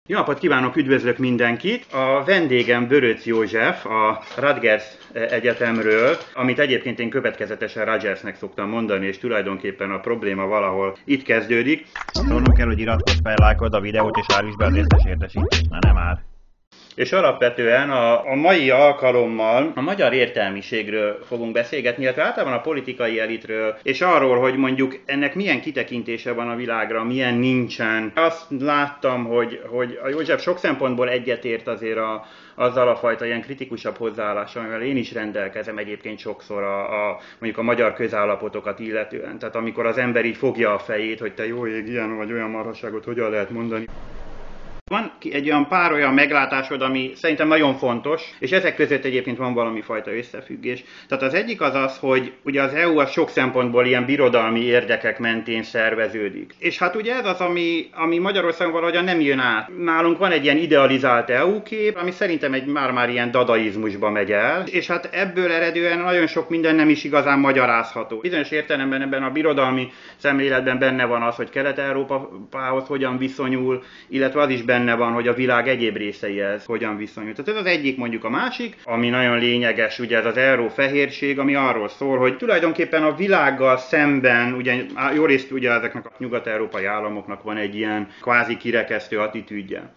Jó napot kívánok, üdvözlök mindenkit! A vendégem Böröcz József a Rutgers Egyetemről, amit egyébként én következetesen Rutgersnek szoktam mondani, és tulajdonképpen a probléma valahol itt kezdődik. Szólnom kell, hogy iratkozz fel, lájkold a videót, és árulj be az összes értesítést, na nem áll. És alapvetően a mai alkalommal a magyar értelmiségről fogunk beszélgetni, illetve általában a politikai elitről, és arról, hogy mondjuk ennek milyen kitekintése van a világra, milyen nincsen. Azt láttam, hogy a József sok szempontból egyetért azért azzal a fajta ilyen kritikusabb hozzáállással, amivel én is rendelkezem egyébként sokszor mondjuk a magyar közállapotokat illetően. Tehát amikor az ember így fogja a fejét, hogy te jó ég, ilyen vagy olyan marhasságot hogyan lehet mondani. Van egy pár olyan meglátásod, ami szerintem nagyon fontos, és ezek között egyébként van valami fajta összefüggés. Tehát az egyik az, hogy ugye az EU az sok szempontból ilyen birodalmi érdekek mentén szerveződik. És hát ugye ez az, ami Magyarországon valahogyan nem jön át. Nálunk van egy ilyen idealizált EU kép, ami szerintem már ilyen dadaizmusba megy el, és hát ebből eredően nagyon sok minden nem is igazán magyarázható. Bizonyos értelemben ebben a birodalmi szemléletben benne van az, hogy Kelet-Európához hogyan viszonyul, illetve az is benne van, hogy a világ egyéb részeihez hogyan viszonyul. Tehát ez az egyik, mondjuk a másik, ami nagyon lényeges, ugye ez az euró-fehérség, ami arról szól, hogy tulajdonképpen a világgal szemben, ugye jó részt ugye ezeknek a nyugat-európai államoknak van egy ilyen kvázi kirekesztő attitűdje.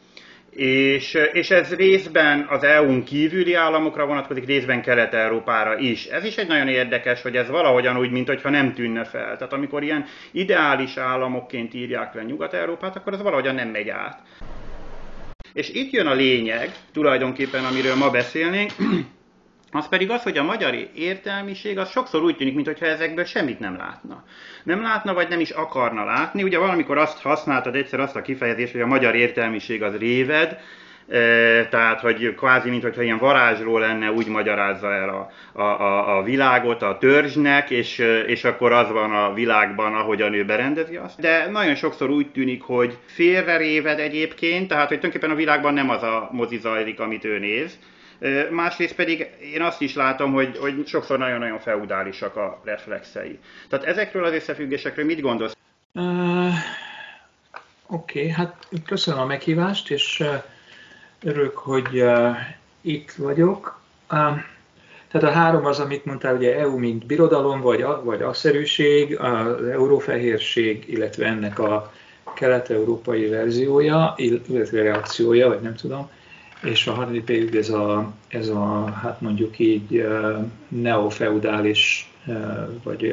És ez részben az EU-n kívüli államokra vonatkozik, részben Kelet-Európára is. Ez is egy nagyon érdekes, hogy ez valahogyan úgy, mintha nem tűnne fel. Tehát amikor ilyen ideális államokként írják le Nyugat-Európát, akkor ez valahogyan nem megy át. És itt jön a lényeg, tulajdonképpen amiről ma beszélnénk, az pedig az, hogy a magyar értelmiség az sokszor úgy tűnik, mintha ezekből semmit nem látna. Nem látna, vagy nem is akarna látni. Ugye valamikor azt használtad egyszer azt a kifejezést, hogy a magyar értelmiség az réved, tehát, hogy kvázi, mintha ilyen varázsról lenne, úgy magyarázza el a világot a törzsnek, és akkor az van a világban, ahogyan ő berendezi azt. De nagyon sokszor úgy tűnik, hogy félreréved egyébként, tehát, hogy tulajdonképpen a világban nem az a mozi zajlik, amit ő néz. Másrészt pedig én azt is látom, hogy sokszor nagyon-nagyon feudálisak a reflexei. Tehát ezekről az összefüggésekről mit gondolsz? Oké, hát köszönöm a meghívást, és örülök, hogy itt vagyok. Tehát a három az, amit mondtál, ugye EU mint birodalom, vagy asszerűség, az eurófehérség, illetve ennek a kelet-európai verziója, illetve reakciója, vagy nem tudom. És a harmadik pedig ez a hát mondjuk így neofeudális, vagy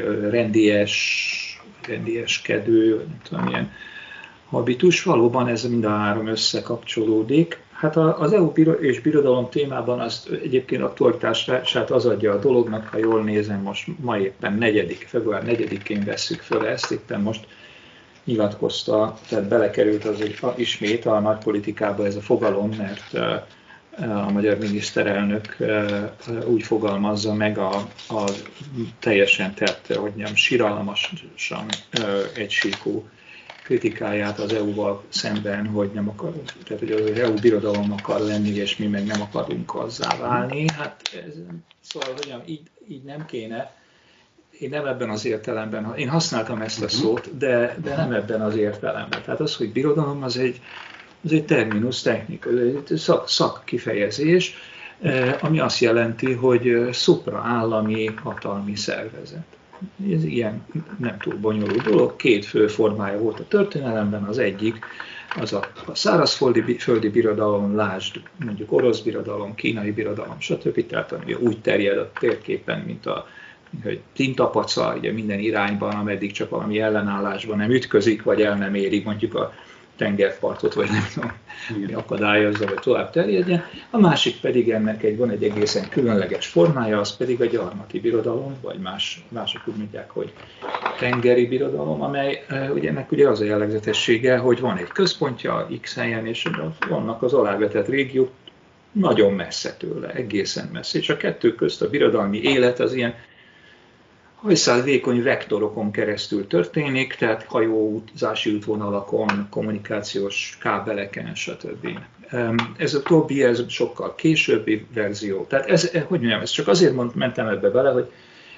rendieskedő, nem tudom, ilyen habitus. Valóban ez mind a három összekapcsolódik. Hát az EU és birodalom témában az egyébként aktualitását az adja a dolognak, ha jól nézem, most ma éppen február 4-én vesszük föl ezt, éppen most nyilatkozta, tehát belekerült ismét a nagypolitikába ez a fogalom, mert a magyar miniszterelnök úgy fogalmazza meg a teljesen siralmasan egysíkú kritikáját az EU-val szemben, hogy nem akarunk, tehát hogy az EU birodalom akar lenni, és mi meg nem akarunk azzá válni. Hát szóval, hogy így nem kéne. Én nem ebben az értelemben, én használtam ezt a szót, de nem ebben az értelemben. Tehát az, hogy birodalom, az egy terminus technika, egy szakkifejezés, ami azt jelenti, hogy szupraállami hatalmi szervezet. Ez ilyen nem túl bonyolult dolog, két fő formája volt a történelemben, az egyik az a szárazföldi birodalom, lásd mondjuk orosz birodalom, kínai birodalom, stb. Tehát úgy terjed a térképen, mint hogy tintapaca, ugye minden irányban, ameddig csak valami ellenállásban nem ütközik, vagy el nem éri mondjuk a tengerpartot, vagy nem tudom, akadályozza, vagy tovább terjedjen. A másik pedig ennek van egy egészen különleges formája, az pedig a gyarmati birodalom, vagy mások úgy mondják, hogy tengeri birodalom, amely ugye ennek ugye az a jellegzetessége, hogy van egy központja X helyen, és vannak az alávetett régiók nagyon messze tőle, egészen messze. És a kettő közt a birodalmi élet az ilyen hajszál vékony vektorokon keresztül történik, tehát hajózási útvonalakon, kommunikációs kábeleken, stb. Ez a többi, ez sokkal későbbi verzió. Tehát ez csak azért mentem ebbe bele, hogy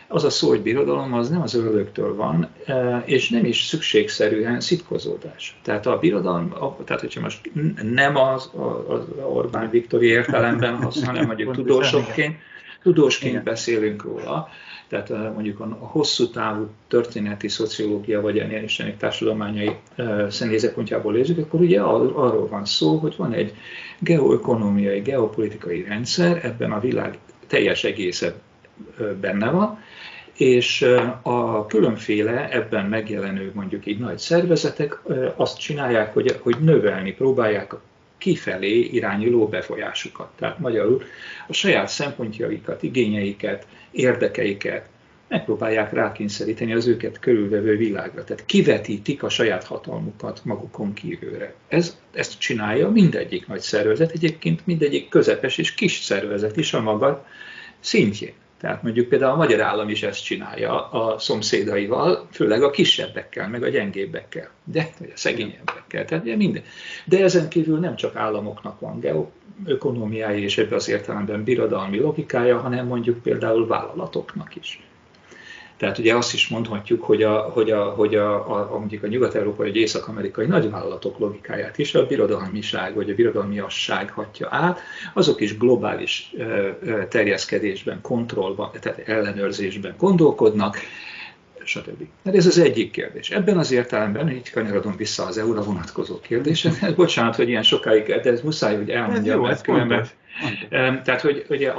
Az a szó, hogy birodalom, az nem az ördögtől van, és nem is szükségszerűen szitkozódás. Tehát a birodalom, tehát hogyha most nem az Orbán Viktori értelemben, hanem mondjuk tudósként beszélünk róla, tehát mondjuk a hosszú távú történeti szociológia vagy a Istenek társadalmányai nézőpontjából nézzük, akkor ugye arról van szó, hogy van egy geoökonomiai, geopolitikai rendszer, ebben a világ teljes egésze benne van, és a különféle ebben megjelenő mondjuk így nagy szervezetek azt csinálják, hogy növelni próbálják a kifelé irányuló befolyásukat. Tehát magyarul a saját szempontjaikat, igényeiket, érdekeiket megpróbálják rákényszeríteni az őket körülvevő világra. Tehát kivetítik a saját hatalmukat magukon kívülre. Ezt csinálja mindegyik nagy szervezet, egyébként mindegyik közepes és kis szervezet is a maga szintjén. Tehát mondjuk például a magyar állam is ezt csinálja a szomszédaival, főleg a kisebbekkel, meg a gyengébbekkel, de a szegényebbekkel, tehát ugye minden. De ezen kívül nem csak államoknak van geoökonomiája és ebben az értelemben birodalmi logikája, hanem mondjuk például vállalatoknak is. Tehát ugye azt is mondhatjuk, hogy mondjuk a nyugat-európai vagy észak-amerikai nagyvállalatok logikáját is a birodalmiság vagy a birodalmiasság hatja át, azok is globális terjeszkedésben, kontrollban, tehát ellenőrzésben gondolkodnak, stb. Ez az egyik kérdés. Ebben az értelemben, így kanyarodom vissza az EU-ra vonatkozó kérdésre, bocsánat, hogy ilyen sokáig, de ez muszáj, hogy elmondjam, mert különben. Tehát, hogy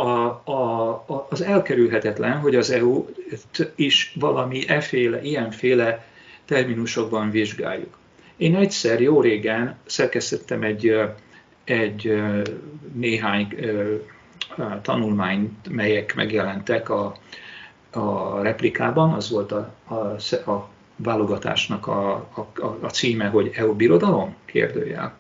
az elkerülhetetlen, hogy az EU is valami ilyenféle terminusokban vizsgáljuk. Én egyszer jó régen szerkesztettem egy néhány tanulmányt, melyek megjelentek a replikában, az volt a válogatásnak a címe, hogy EU birodalom? Kérdőjel.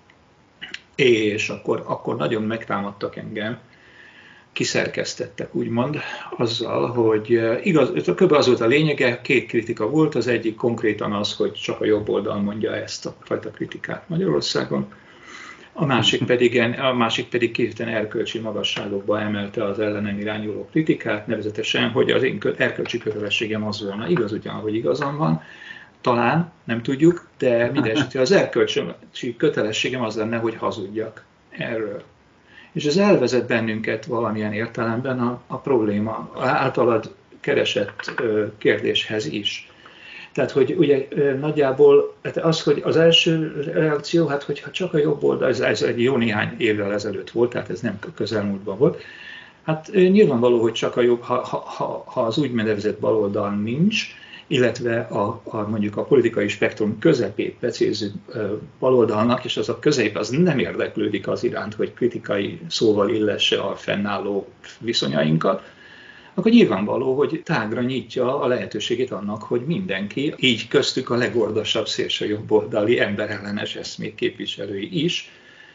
És akkor nagyon megtámadtak engem, kiszerkesztettek úgymond azzal, hogy igaz, kb. Az volt a lényege, két kritika volt, az egyik konkrétan az, hogy csak a jobb oldal mondja ezt a fajta kritikát Magyarországon, a másik pedig kifejezetten erkölcsi magasságokba emelte az ellenem irányuló kritikát, nevezetesen, hogy az én erkölcsi kötelességem az volna, igaz ugyan, hogy igazam van, talán, nem tudjuk, de mindesetre az erkölcsi kötelességem az lenne, hogy hazudjak erről. És ez elvezet bennünket valamilyen értelemben a probléma általad keresett kérdéshez is. Tehát, hogy ugye nagyjából az, hogy az első reakció, hát hogyha csak a jobb oldal, ez egy jó néhány évvel ezelőtt volt, tehát ez nem közelmúltban volt, hát nyilvánvaló, hogy csak a jobb, ha az úgy nevezett baloldal nincs, illetve mondjuk a politikai spektrum közepét becélző baloldalnak, és az a közép az nem érdeklődik az iránt, hogy kritikai szóval illesse a fennálló viszonyainkat, akkor nyilvánvaló, hogy tágra nyitja a lehetőségét annak, hogy mindenki, így köztük a legordasabb szélsőjobboldali emberellenes eszmék képviselői is,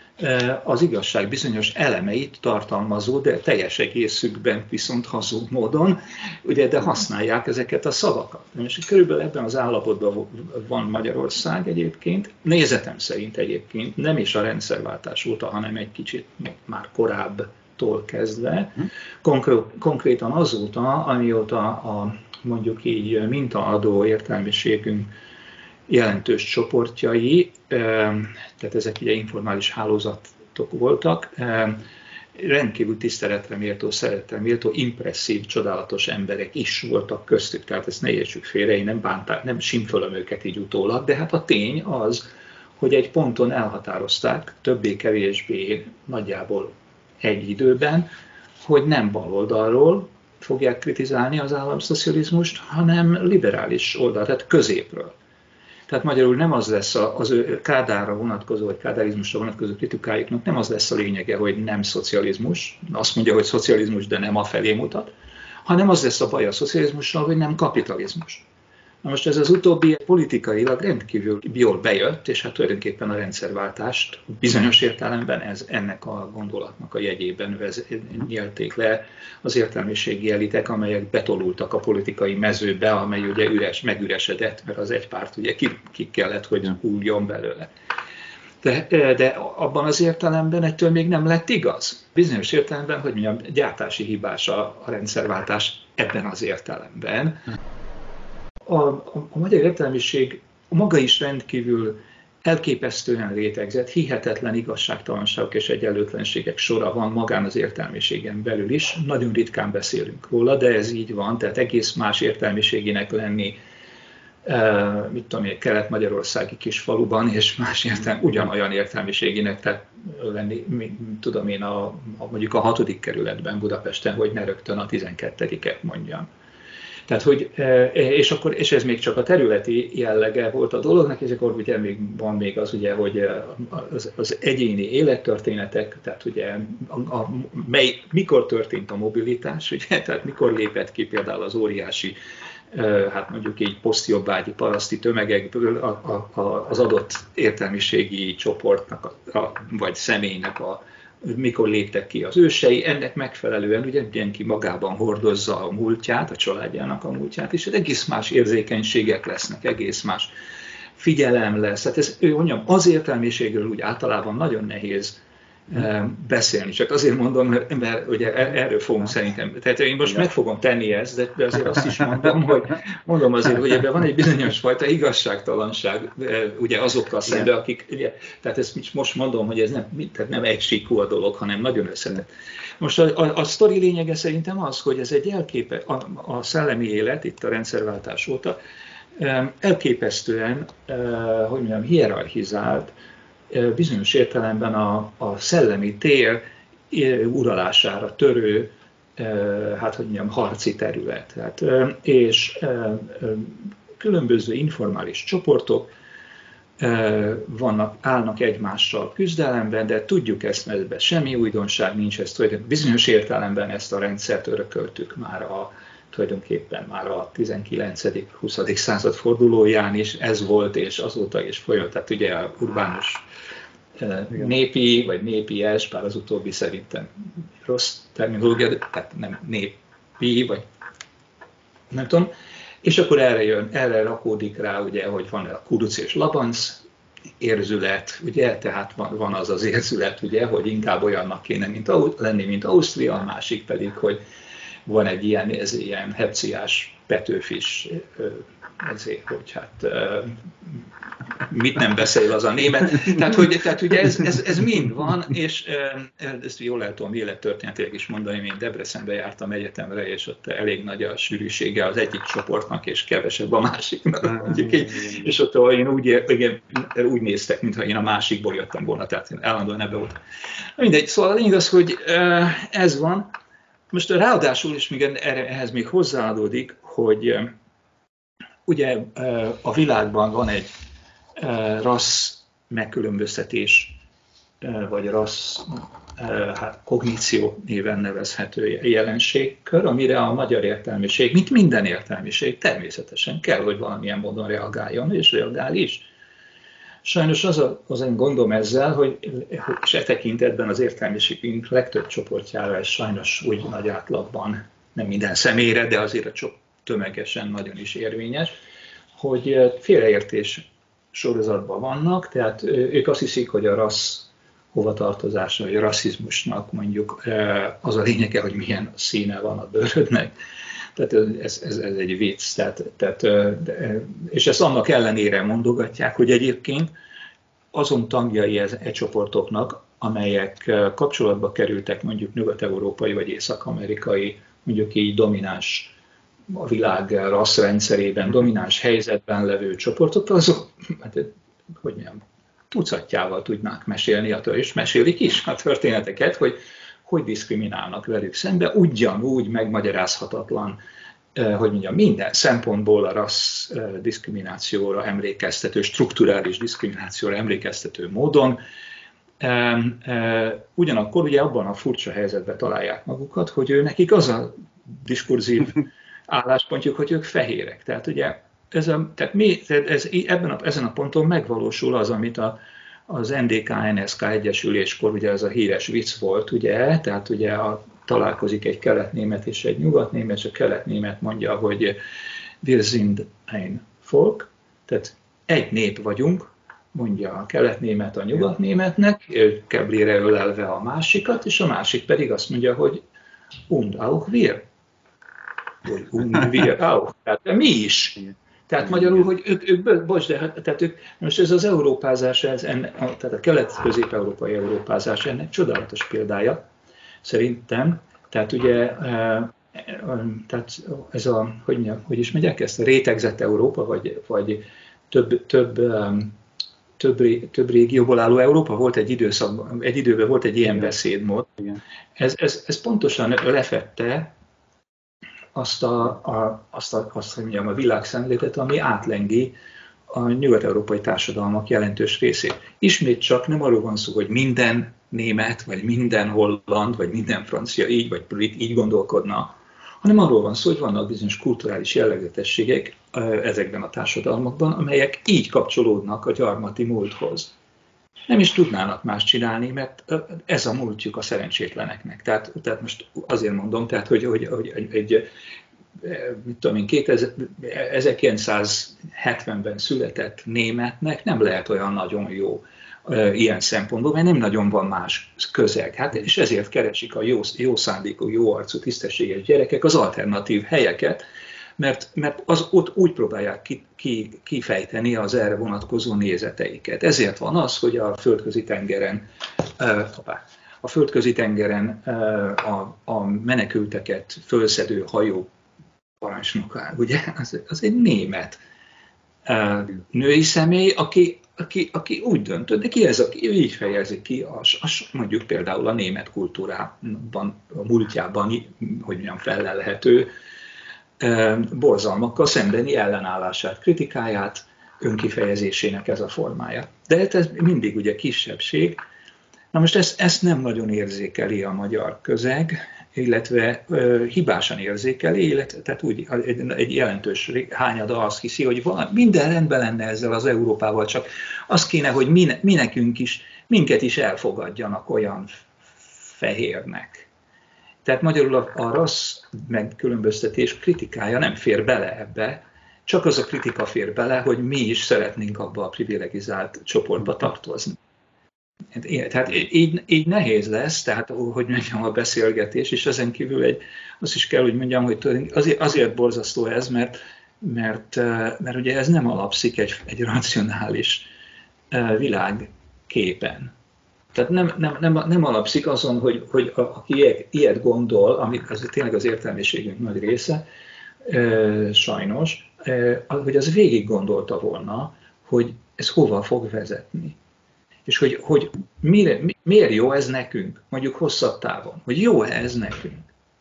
az igazság bizonyos elemeit tartalmazó, de teljes egészükben viszont hazug módon, ugye, de használják ezeket a szavakat. És körülbelül ebben az állapotban van Magyarország egyébként, nézetem szerint egyébként, nem is a rendszerváltás óta, hanem egy kicsit már korábbtól kezdve, konkrétan azóta, amióta mondjuk így mintaadó értelmiségünk jelentős csoportjai, tehát ezek ugye informális hálózatok voltak, rendkívül tiszteletre méltó, szeretetre méltó, impresszív, csodálatos emberek is voltak köztük, tehát ezt ne értsük félre, én nem simfölöm őket így utólag, de hát a tény az, hogy egy ponton elhatározták, többé-kevésbé nagyjából egy időben, hogy nem baloldalról fogják kritizálni az államszocializmust, hanem liberális oldal, tehát középről. Tehát magyarul nem az lesz az ő Kádárra vonatkozó, vagy kádárizmusra vonatkozó kritikáiknak nem az lesz a lényege, hogy nem szocializmus, azt mondja, hogy szocializmus, de nem afelé mutat, hanem az lesz a baj a szocializmussal, hogy nem kapitalizmus. Na most ez az utóbbi politikailag rendkívül jól bejött, és hát tulajdonképpen a rendszerváltást bizonyos értelemben ennek a gondolatnak a jegyében nyelték le az értelmiségi elitek, amelyek betolultak a politikai mezőbe, amely ugye megüresedett, mert az egy párt ugye ki kellett, hogy húljon belőle. De abban az értelemben ettől még nem lett igaz. Bizonyos értelemben, hogy mondjam, gyártási hibás a rendszerváltás ebben az értelemben. A magyar értelmiség maga is rendkívül elképesztően létegzett, hihetetlen igazságtalanságok és egyenlőtlenségek sora van magán az értelmiségen belül is. Nagyon ritkán beszélünk róla, de ez így van, tehát egész más értelmiségének lenni, mit tudom én, kelet-magyarországi kis faluban, és más ugyanolyan értelmiségének tehát lenni, tudom én, mondjuk a 6. kerületben Budapesten, hogy ne rögtön a 12-et mondjam. Tehát, hogy, és ez még csak a területi jellege volt a dolognak, és akkor ugye van még az, ugye, hogy az egyéni élettörténetek, tehát ugye mikor történt a mobilitás, ugye, tehát mikor lépett ki például az óriási, hát mondjuk így posztjobbágyi paraszti tömegekből az adott értelmiségi csoportnak, vagy személynek mikor léptek ki az ősei, ennek megfelelően ugye mindenki magában hordozza a múltját, a családjának a múltját, és egész más érzékenységek lesznek, egész más figyelem lesz. Hát ez, mondjam, az értelmiségről úgy általában nagyon nehéz beszélni. Csak azért mondom, mert ugye erről fogunk szerintem. Tehát én most meg fogom tenni ezt, de azért azt is mondom azért, hogy ebben van egy bizonyos fajta igazságtalanság ugye azokkal szemben, akik, ugye, tehát ezt most mondom, hogy ez nem egysíkú a dolog, hanem nagyon összetett. Most a sztori lényege szerintem az, hogy ez egy a szellemi élet, itt a rendszerváltás óta, elképesztően, hogy mondjam, hierarchizált, bizonyos értelemben a szellemi tér uralására törő, hát hogy mondjam, harci terület. Hát, és különböző informális csoportok állnak egymással küzdelemben, de tudjuk ezt, ebben semmi újdonság nincs, bizonyos értelemben ezt a rendszert örököltük már tulajdonképpen már a 19.-20. század fordulóján is ez volt, és azóta is folyamatosan, tehát ugye a urbánus népi, vagy népies, bár az utóbbi szerintem rossz terminológia, tehát nem népi, vagy nem tudom, és akkor erre rakódik rá, ugye, hogy van a kuruc és labanc érzület, ugye, tehát van az az érzület, ugye, hogy inkább olyannak kéne lenni, mint Ausztria, a másik pedig, hogy van egy ilyen hepciás Petőfis, ezért, hogy hát mit nem beszél az a német. Tehát ugye ez mind van, és ezt jól el tudom élettörténetileg is mondani, én Debrecenbe jártam egyetemre, és ott elég nagy a sűrűsége az egyik csoportnak, és kevesebb a másiknak. És ott én úgy néztek, mintha én a másikból jöttem volna, tehát én állandóan ebbe voltam. Mindegy, szóval a lényeg az, hogy ez van. Most ráadásul is ehhez még hozzáadódik, hogy ugye a világban van egy rassz megkülönböztetés, vagy rassz kogníció néven nevezhető jelenségkör, amire a magyar értelmiség, mint minden értelmiség, természetesen kell, hogy valamilyen módon reagáljon, és reagál is. Sajnos az én gondom ezzel, hogy se tekintetben az értelmiségünk legtöbb csoportjára ez sajnos úgy nagy átlagban, nem minden személyre, de azért tömegesen nagyon is érvényes, hogy félreértés sorozatban vannak, tehát ők azt hiszik, hogy a rassz hovatartozása, vagy a rasszizmusnak mondjuk az a lényege, hogy milyen színe van a bőrödnek. Tehát ez egy vicc. És ezt annak ellenére mondogatják, hogy egyébként azon tagjai csoportoknak, amelyek kapcsolatba kerültek mondjuk nyugat-európai vagy észak-amerikai, mondjuk így domináns, a világ rasszrendszerében domináns helyzetben levő csoportok, azok, hát, hogy mondjam, tucatjával tudnák mesélni, és mesélik is a történeteket, hogy diszkriminálnak velük szembe, ugyanúgy megmagyarázhatatlan, hogy mondjam, minden szempontból a rassz diszkriminációra emlékeztető, strukturális diszkriminációra emlékeztető módon. Ugyanakkor ugye abban a furcsa helyzetben találják magukat, hogy nekik az a diskurzív álláspontjuk, hogy ők fehérek. Tehát ugye ezen a ponton megvalósul az, amit az NDK-NSK egyesüléskor ugye ez a híres vicc volt, ugye, tehát ugye találkozik egy keletnémet és egy nyugatnémet, és a keletnémet mondja, hogy wir sind ein Volk, tehát egy nép vagyunk, mondja a keletnémet a nyugatnémetnek, keblére ölelve a másikat, és a másik pedig azt mondja, hogy und auch wir. tehát mi is. Tehát magyarul, hogy most ez az európázás, tehát a kelet-közép-európai európázás ennek csodálatos példája, szerintem. Tehát ugye, tehát ez hogy is mondják ezt, a rétegzett Európa, vagy több régióból álló Európa, volt egy időben volt egy ilyen beszédmód. Ez pontosan lefedte azt a világszemléletet, ami átlengi a nyugat-európai társadalmak jelentős részét. Ismét csak nem arról van szó, hogy minden német, vagy minden holland, vagy minden francia így, vagy brit így gondolkodna, hanem arról van szó, hogy vannak bizonyos kulturális jellegzetességek ezekben a társadalmakban, amelyek így kapcsolódnak a gyarmati múlthoz. Nem is tudnának más csinálni, mert ez a múltjuk a szerencsétleneknek. Tehát most azért mondom, tehát, hogy egy 1970-ben született németnek nem lehet olyan nagyon jó ilyen szempontból, mert nem nagyon van más közeg. Hát, és ezért keresik a jó szándékú, jó arcú, tisztességes gyerekek az alternatív helyeket, mert ott úgy próbálják kifejteni az erre vonatkozó nézeteiket. Ezért van az, hogy a földközi tengeren a menekülteket fölszedő hajó parancsnoka, ugye, az egy német női személy, aki úgy döntött, de ő így fejezi ki, mondjuk például a német kultúrában, a múltjában, hogy mondjam, felelhető borzalmakkal szembeni ellenállását, kritikáját, önkifejezésének ez a formája. De ez mindig ugye kisebbség. Na most ezt nem nagyon érzékeli a magyar közeg, illetve hibásan érzékeli, tehát úgy egy jelentős hányada azt hiszi, hogy minden rendben lenne ezzel az Európával, csak az kéne, hogy mi nekünk is, minket is elfogadjanak olyan fehérnek. Tehát magyarul a rassz megkülönböztetés kritikája nem fér bele ebbe, csak az a kritika fér bele, hogy mi is szeretnénk abba a privilegizált csoportba tartozni. Tehát így nehéz lesz, tehát hogy mondjam, a beszélgetés, és ezen kívül azt is kell, hogy mondjam, hogy azért borzasztó ez, mert ugye ez nem alapszik egy racionális világképen. Tehát nem alapszik azon, hogy aki ilyet gondol, ami az tényleg az értelmiségünk nagy része, sajnos, hogy az végig gondolta volna, hogy ez hova fog vezetni. És hogy miért jó ez nekünk, mondjuk hosszabb távon, hogy jó-e ez nekünk.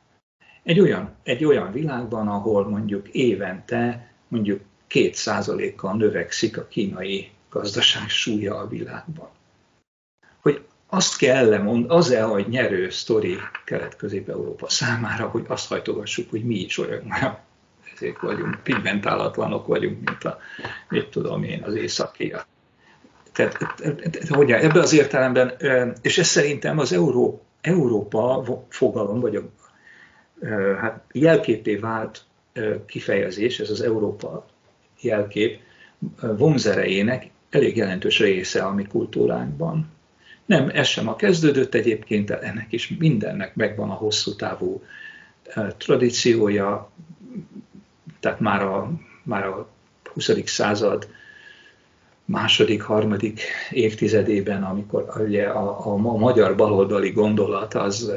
Egy olyan világban, ahol mondjuk évente mondjuk 2%-kal növekszik a kínai gazdaság súlya a világban. Hogy azt kell az-e, hogy nyerő sztori Kelet-Közép-Európa számára, hogy azt hajtogassuk, hogy mi is olyan, ezért vagyunk, pigmentálatlanok vagyunk, mint az északiak. Tehát ebben az értelemben, és ez szerintem az Európa fogalom, vagy hát jelképé vált kifejezés, ez az Európa jelkép vonzerejének elég jelentős része a mi kultúránkban. Nem, ez sem a kezdődött egyébként, ennek is mindennek megvan a hosszú távú tradíciója, tehát már a 20. század második-harmadik évtizedében, amikor ugye a magyar baloldali gondolat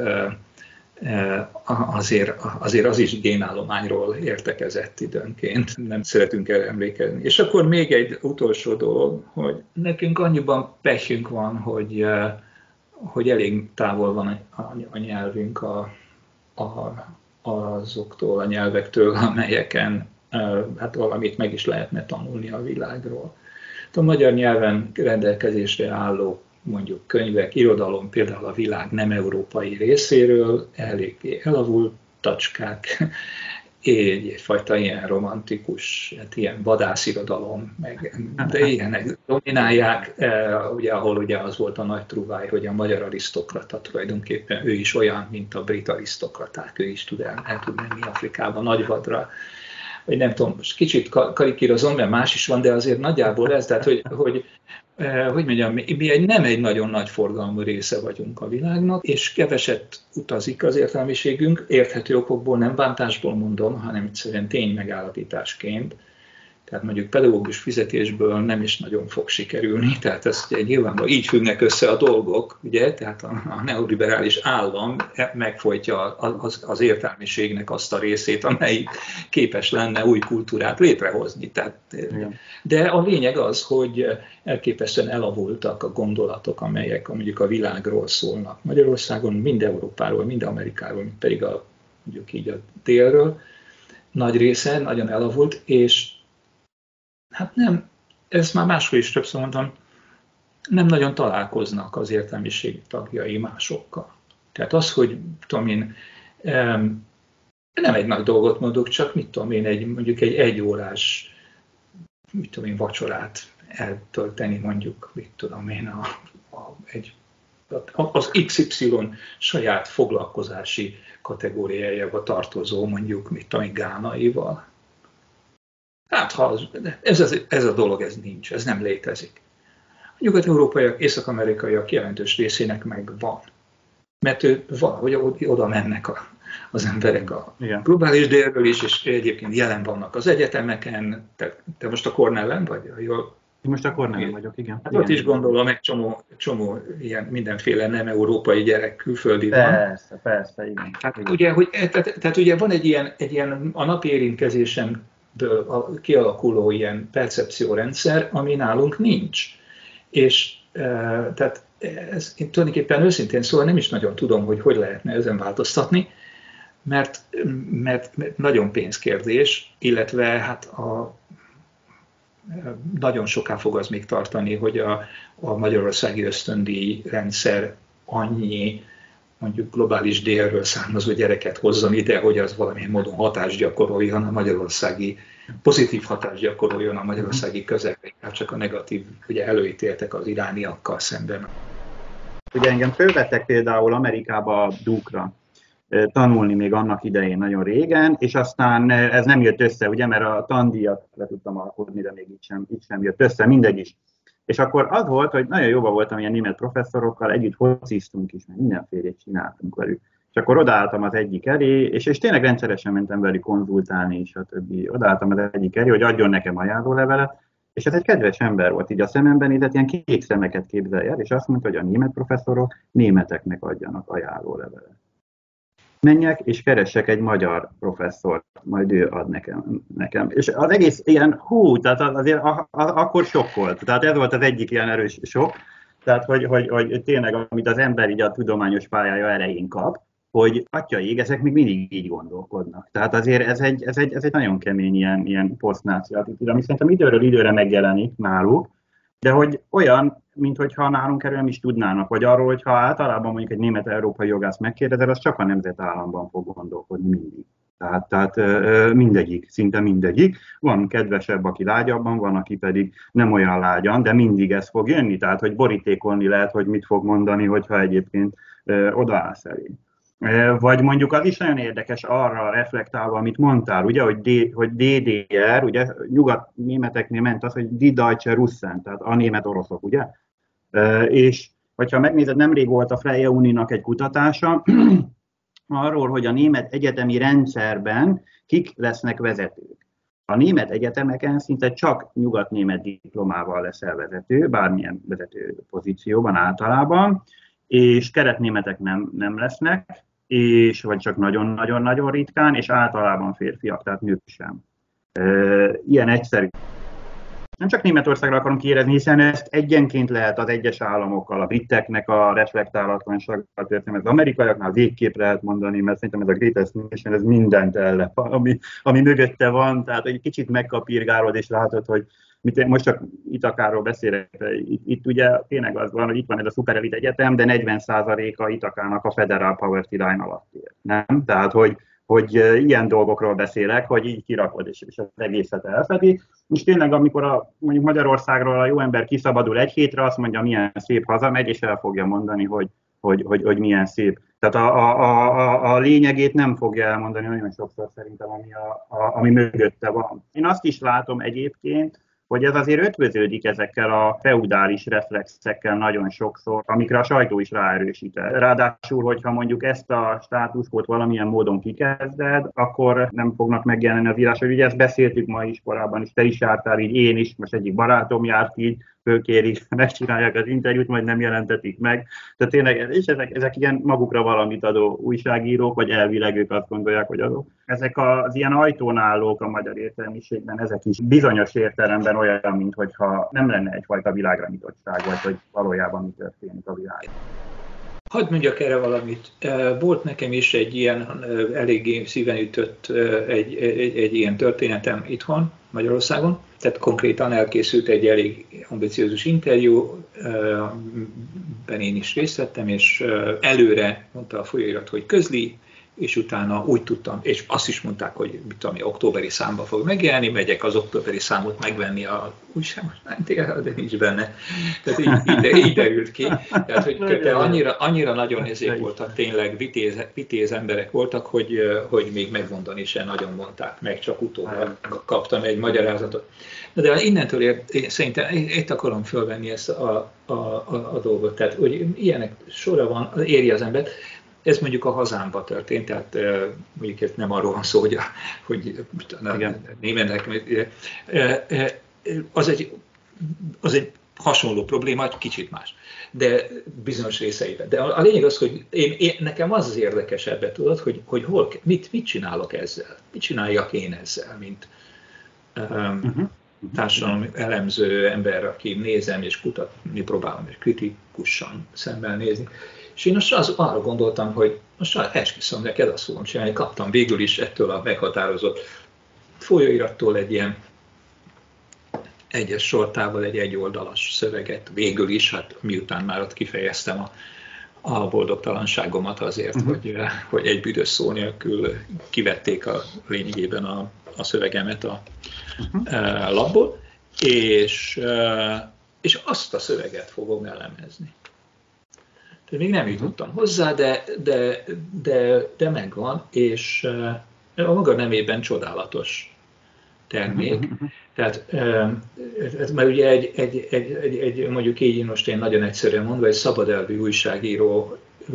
azért az is génállományról értekezett időnként. Nem szeretünk erre emlékezni. És akkor még egy utolsó dolog, hogy nekünk annyiban pehünk van, hogy elég távol van a nyelvünk azoktól a nyelvektől, amelyeken hát valamit meg is lehetne tanulni a világról. A magyar nyelven rendelkezésre álló mondjuk könyvek, irodalom, például a világ nem európai részéről eléggé elavult tacskák, egyfajta ilyen romantikus, hát ilyen vadászirodalom, de ilyenek dominálják, ugye, ahol ugye az volt a nagy truváj, hogy a magyar arisztokrata tulajdonképpen ő is olyan, mint a brit arisztokraták, ő is el tud menni Afrikába nagyvadra, vagy nem tudom, most kicsit karikírozom, mert más is van, de azért nagyjából ez, tehát, hogy hogy mondjam, mi nem egy nagyon nagy forgalmú része vagyunk a világnak, és keveset utazik az értelmiségünk, érthető okokból, nem bántásból mondom, hanem egyszerűen ténymegállapításként. Tehát mondjuk pedagógus fizetésből nem is nagyon fog sikerülni, tehát ez ugye nyilvánvalóan így függnek össze a dolgok, ugye, tehát a neoliberális állam megfojtja az értelmiségnek azt a részét, amelyik képes lenne új kultúrát létrehozni. Tehát, de a lényeg az, hogy elképesztően elavultak a gondolatok, amelyek mondjuk a világról szólnak. Magyarországon mind Európáról, mind Amerikáról, mind pedig mondjuk így a délről, nagy része nagyon elavult, és hát nem, ezt már máshol is többször mondtam, nem nagyon találkoznak az értelmiség tagjai másokkal. Tehát az, hogy tudom én, nem egy nagy dolgot mondok, csak mit tudom én, mondjuk egy egyórás vacsorát eltölteni, mondjuk, mit tudom én, az XY saját foglalkozási kategóriájába tartozó, mondjuk, mit tudom én, gánaival. Hát ha ez a dolog ez nincs, ez nem létezik. A nyugat-európaiak, észak-amerikaiak jelentős részének meg van. Mert valahogy oda mennek az emberek a globális délről is, és egyébként jelen vannak az egyetemeken. Te most a Cornellen vagy? Most a Cornellen vagyok, igen. Hát ott is gondolom, egy csomó ilyen mindenféle nem európai gyerek külföldi van. Persze, igen. Hát ugye, tehát ugye van egy ilyen a napi érintkezésen kialakuló ilyen percepciórendszer, ami nálunk nincs. És tehát én tulajdonképpen őszintén szóval nem is nagyon tudom, hogy lehetne ezen változtatni, mert nagyon pénzkérdés, illetve hát nagyon soká fog az még tartani, hogy a magyarországi ösztöndíj rendszer annyi mondjuk globális délről származó gyereket hozzon ide, hogy az valamilyen módon hatást gyakoroljon a magyarországi, pozitív hatást gyakoroljon a magyarországi közegre, hát csak a negatív, ugye előítéltek az irániakkal szemben. Ugye engem fölvettek például Amerikába a Duke-ra tanulni még annak idején nagyon régen, és aztán ez nem jött össze, ugye, mert a tandíjat le tudtam alkotni, de még így sem jött össze, mindegy is. És akkor az volt, hogy nagyon jóban voltam ilyen német professzorokkal, együtt fociztunk is, mert mindenfélét csináltunk velük. És akkor odaálltam az egyik elé, és tényleg rendszeresen mentem velük konzultálni, és a többi. Odaálltam az egyik elé, hogy adjon nekem ajánlólevelet, és ez egy kedves ember volt, így a szememben nézett, ilyen kék szemeket képzelj el, és azt mondta, hogy a német professzorok németeknek adjanak ajánlólevelet. Menjek és keressek egy magyar professzort, majd ő ad nekem. És az egész ilyen, tehát azért akkor sokkolt. Tehát ez volt az egyik ilyen erős sok. Tehát, hogy tényleg, amit az ember így a tudományos pályája elején kap, hogy atyaig, ezek még mindig így gondolkodnak. Tehát azért ez egy nagyon kemény ilyen posztnáció attitűd, ami szerintem időről időre megjelenik náluk, de hogy olyan, mintha nálunk erről nem is tudnának, vagy arról, hogyha általában mondjuk egy német-európai jogász megkérdezel, az csak a nemzetállamban fog gondolkodni mindig. Tehát mindegyik, szinte mindegyik. Van kedvesebb, aki lágyabban, van, aki pedig nem olyan lágyan, de mindig ez fog jönni. Tehát, hogy borítékolni lehet, hogy mit fog mondani, hogyha egyébként odaállsz elé. Vagy mondjuk az is nagyon érdekes arra reflektálva, amit mondtál, ugye, hogy DDR, ugye, nyugat-németeknél ment az, hogy Die Deutsche Russen, tehát a német oroszok, ugye? És hogyha megnézed, nemrég volt a Freie Uninak egy kutatása arról, hogy a német egyetemi rendszerben kik lesznek vezetők. A német egyetemeken szinte csak nyugat-német diplomával leszel vezető, bármilyen vezető pozícióban általában, és keretnémetek nem lesznek, vagy csak nagyon-nagyon-nagyon ritkán, és általában férfiak, tehát nők sem. Ilyen egyszerű. Nem csak Németországra akarom kiérezni, hiszen ezt egyenként lehet az egyes államokkal, a briteknek a reflektálatlanságát értem, az amerikaiaknál végképp lehet mondani, mert szerintem ez a Greatest Nation, ez mindent ellep, ami mögötte van, tehát egy kicsit megkapirgálod, és látod, hogy most csak Ithakáról beszélek, itt ugye tényleg az van, hogy itt van ez a szuperelit egyetem, de 40%-a Ithakának a Federal Poverty Line alatt ér, nem? Tehát, hogy ilyen dolgokról beszélek, hogy így kirakod, és az egészet elfedi. És tényleg, amikor mondjuk Magyarországról a jó ember kiszabadul egy hétre, azt mondja, milyen szép hazamegy, és el fogja mondani, hogy milyen szép. Tehát a lényegét nem fogja elmondani nagyon sokszor szerintem, ami mögötte van. Én azt is látom egyébként, hogy ez azért ötvöződik ezekkel a feudális reflexekkel nagyon sokszor, amikre a sajtó is ráerősít. Ráadásul, hogyha mondjuk ezt a státuszkót valamilyen módon kikezded, akkor nem fognak megjelenni az írás, hogy ugye ezt beszéltük ma is korábban is, te is jártál így, én is, most egyik barátom járt így, fölkérik, megcsinálják az interjút, majd nem jelentetik meg. Tehát tényleg, és ezek ilyen magukra valamit adó újságírók, vagy elvileg ők azt gondolják, hogy adó. Ezek az ilyen ajtónállók a magyar értelmiségben, ezek is bizonyos értelemben olyan, mintha nem lenne egyfajta világra nyitottság, vagy hogy valójában mi történik a világban. Hadd mondjak erre valamit. Volt nekem is egy ilyen eléggé szíven ütött egy ilyen történetem itthon, Magyarországon. Tehát konkrétan elkészült egy elég ambiciózus interjú, ben én is részt vettem, és előre mondta a folyóirat, hogy közli, és utána úgy tudtam, és azt is mondták, hogy mit tudom, októberi számba fog megjelenni, megyek az októberi számot megvenni a újságban, de nincs benne. Tehát így derült ki. Tehát, hogy annyira nagyon ezek voltak, tényleg vitéz emberek voltak, hogy még megmondani sem nagyon mondták meg, csak utólag kaptam egy magyarázatot. De innentől szerintem itt akarom fölvenni ezt a dolgot. Tehát, hogy ilyenek sora van, éri az embert. Ez mondjuk a hazámban történt, tehát mondjuk ez nem arról van szó, hogy németek, az egy hasonló probléma, egy kicsit más, de bizonyos részeiben. De a lényeg az, hogy nekem az érdekesebb, tudod, hogy mit csinálok ezzel, mit csináljak én ezzel, mint társadalmi elemző ember, aki nézem és kutatni próbálom, és kritikusan szemben nézni. És én most arra gondoltam, hogy most esküszöm neked, azt fogom csinálni, kaptam végül is ettől a meghatározott folyóirattól egy ilyen egyes sortával egy egyoldalas szöveget végül is, hát miután már ott kifejeztem a boldogtalanságomat azért, hogy egy büdös szó nélkül kivették a lényegében a szövegemet a lapból, és azt a szöveget fogom elemezni. Még nem jutottam hozzá, de megvan, és a maga nemében csodálatos termék. Tehát, mert ugye egy mondjuk így most én nagyon egyszerűen mondva, egy szabadelvű újságíró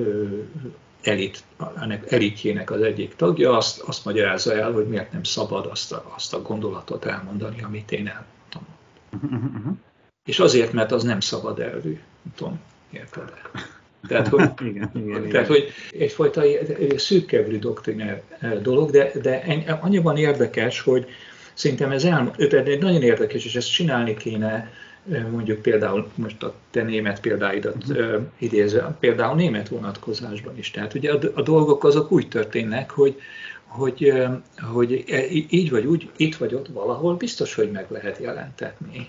elitjének az egyik tagja azt magyarázza el, hogy miért nem szabad azt a gondolatot elmondani, amit én elmondtam. És azért, mert az nem szabadelvű. Nem tudom, érted? Tehát, hogy egyfajta szűkkevrű doktriner dolog, de annyiban érdekes, hogy szerintem ez egy nagyon érdekes, és ezt csinálni kéne, mondjuk például most a te német példáidat idézve, például német vonatkozásban is. Tehát ugye a dolgok azok úgy történnek, hogy így vagy úgy, itt vagy ott valahol biztos, hogy meg lehet jelentetni.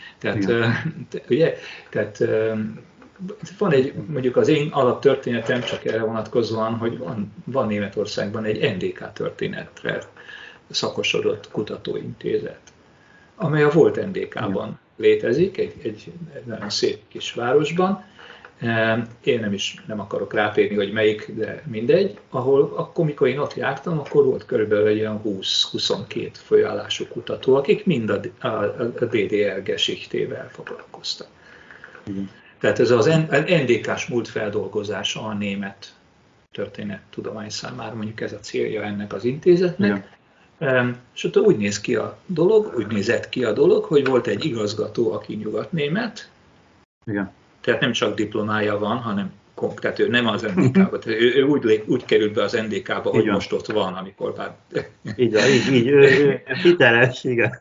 Tehát van mondjuk az én alaptörténetem csak erre vonatkozóan, hogy van Németországban egy NDK történetre szakosodott kutatóintézet, amely a volt NDK-ban létezik, egy nagyon szép kis városban. Én nem akarok ráférni, hogy melyik, de mindegy, ahol akkor, mikor én ott jártam, akkor volt körülbelül egy olyan 20-22 főállású kutató, akik mind a DDR geschichtével foglalkoztak. Tehát ez az NDK-s múlt feldolgozása a német történettudomány számára, mondjuk ez a célja ennek az intézetnek. És ott úgy nézett ki a dolog, hogy volt egy igazgató, aki nyugatnémet, tehát nem csak diplomája van, hanem tehát ő nem az NDK-ba, ő úgy került be az NDK-ba, hogy most ott van, amikor már... Így, hiteles, igen.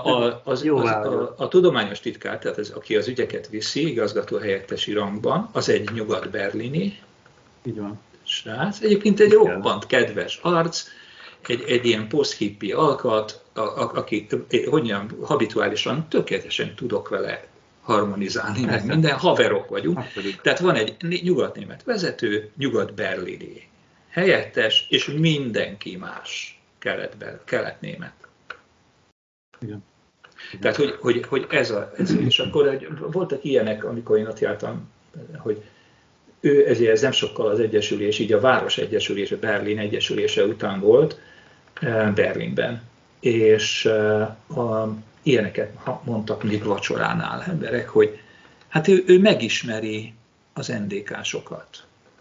A tudományos titkár, tehát aki az ügyeket viszi, igazgató helyettesi rangban, az egy nyugat-berlini srác. Egyébként egy roppant kedves arc, egy ilyen post-hippi alkat, aki habituálisan tökéletesen tudok vele harmonizálni, meg minden, haverok vagyunk. Tehát van egy nyugatnémet vezető, nyugat-berlini helyettes, és mindenki más keletnémet. Igen. Tehát, hogy ez és akkor voltak ilyenek, amikor én ott jártam, hogy ő ezért nem sokkal az egyesülés, így a város egyesülése, Berlin egyesülése után volt Berlinben. És ilyeneket mondtak még vacsoránál emberek, hogy hát ő megismeri az NDK-sokat.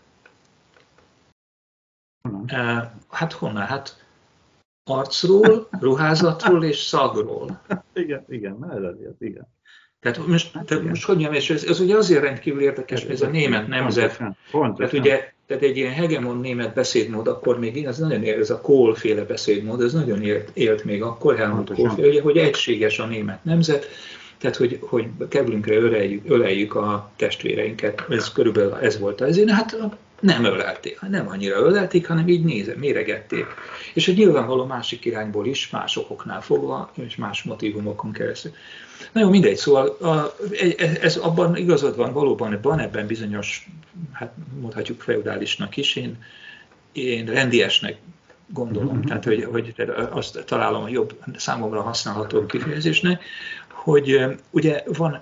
Hát honnan? Hát arcról, ruházatról és szagról. Igen, ez azért, igen. Tehát most hogy mondjam, és ez ugye azért rendkívül érdekes, ez a német nemzet. Tehát egy ilyen hegemon német beszédmód, akkor még ez nagyon ez a Kohl-féle beszédmód, ez nagyon élt még akkor, Helmut Kohl-féle, hogy egységes a német nemzet, tehát hogy keblünkre öleljük a testvéreinket, ez körülbelül ez volt az én, hát nem ölelték, nem annyira ölelték, hanem így méregették. És hogy nyilvánvaló másik irányból is, más okoknál fogva, és más motivumokon keresztül. Na jó, mindegy, szóval ez abban igazad van, valóban van ebben bizonyos, hát mondhatjuk feudálisnak is, én rendiesnek gondolom, tehát hogy azt találom a jobb, számomra használható kifejezésnek, hogy ugye van,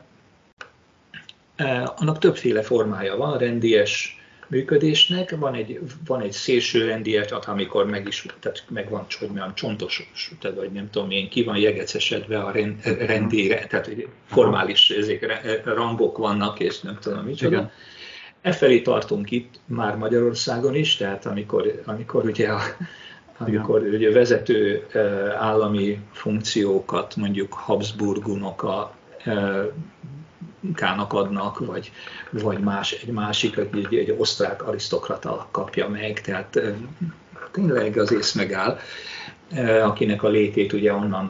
annak többféle formája van, a rendies működésnek, van egy szélső rendies, amikor meg van csontos, vagy nem tudom én, ki van jegecesedve a rendére, tehát formális rangok vannak, és nem tudom micsoda. Efelé tartunk itt már Magyarországon is, tehát amikor ugye vezető állami funkciókat mondjuk Habsburgunok Kának adnak, vagy egy másik, egy osztrák arisztokrata kapja meg, tehát tényleg az ész megáll, akinek a létét ugye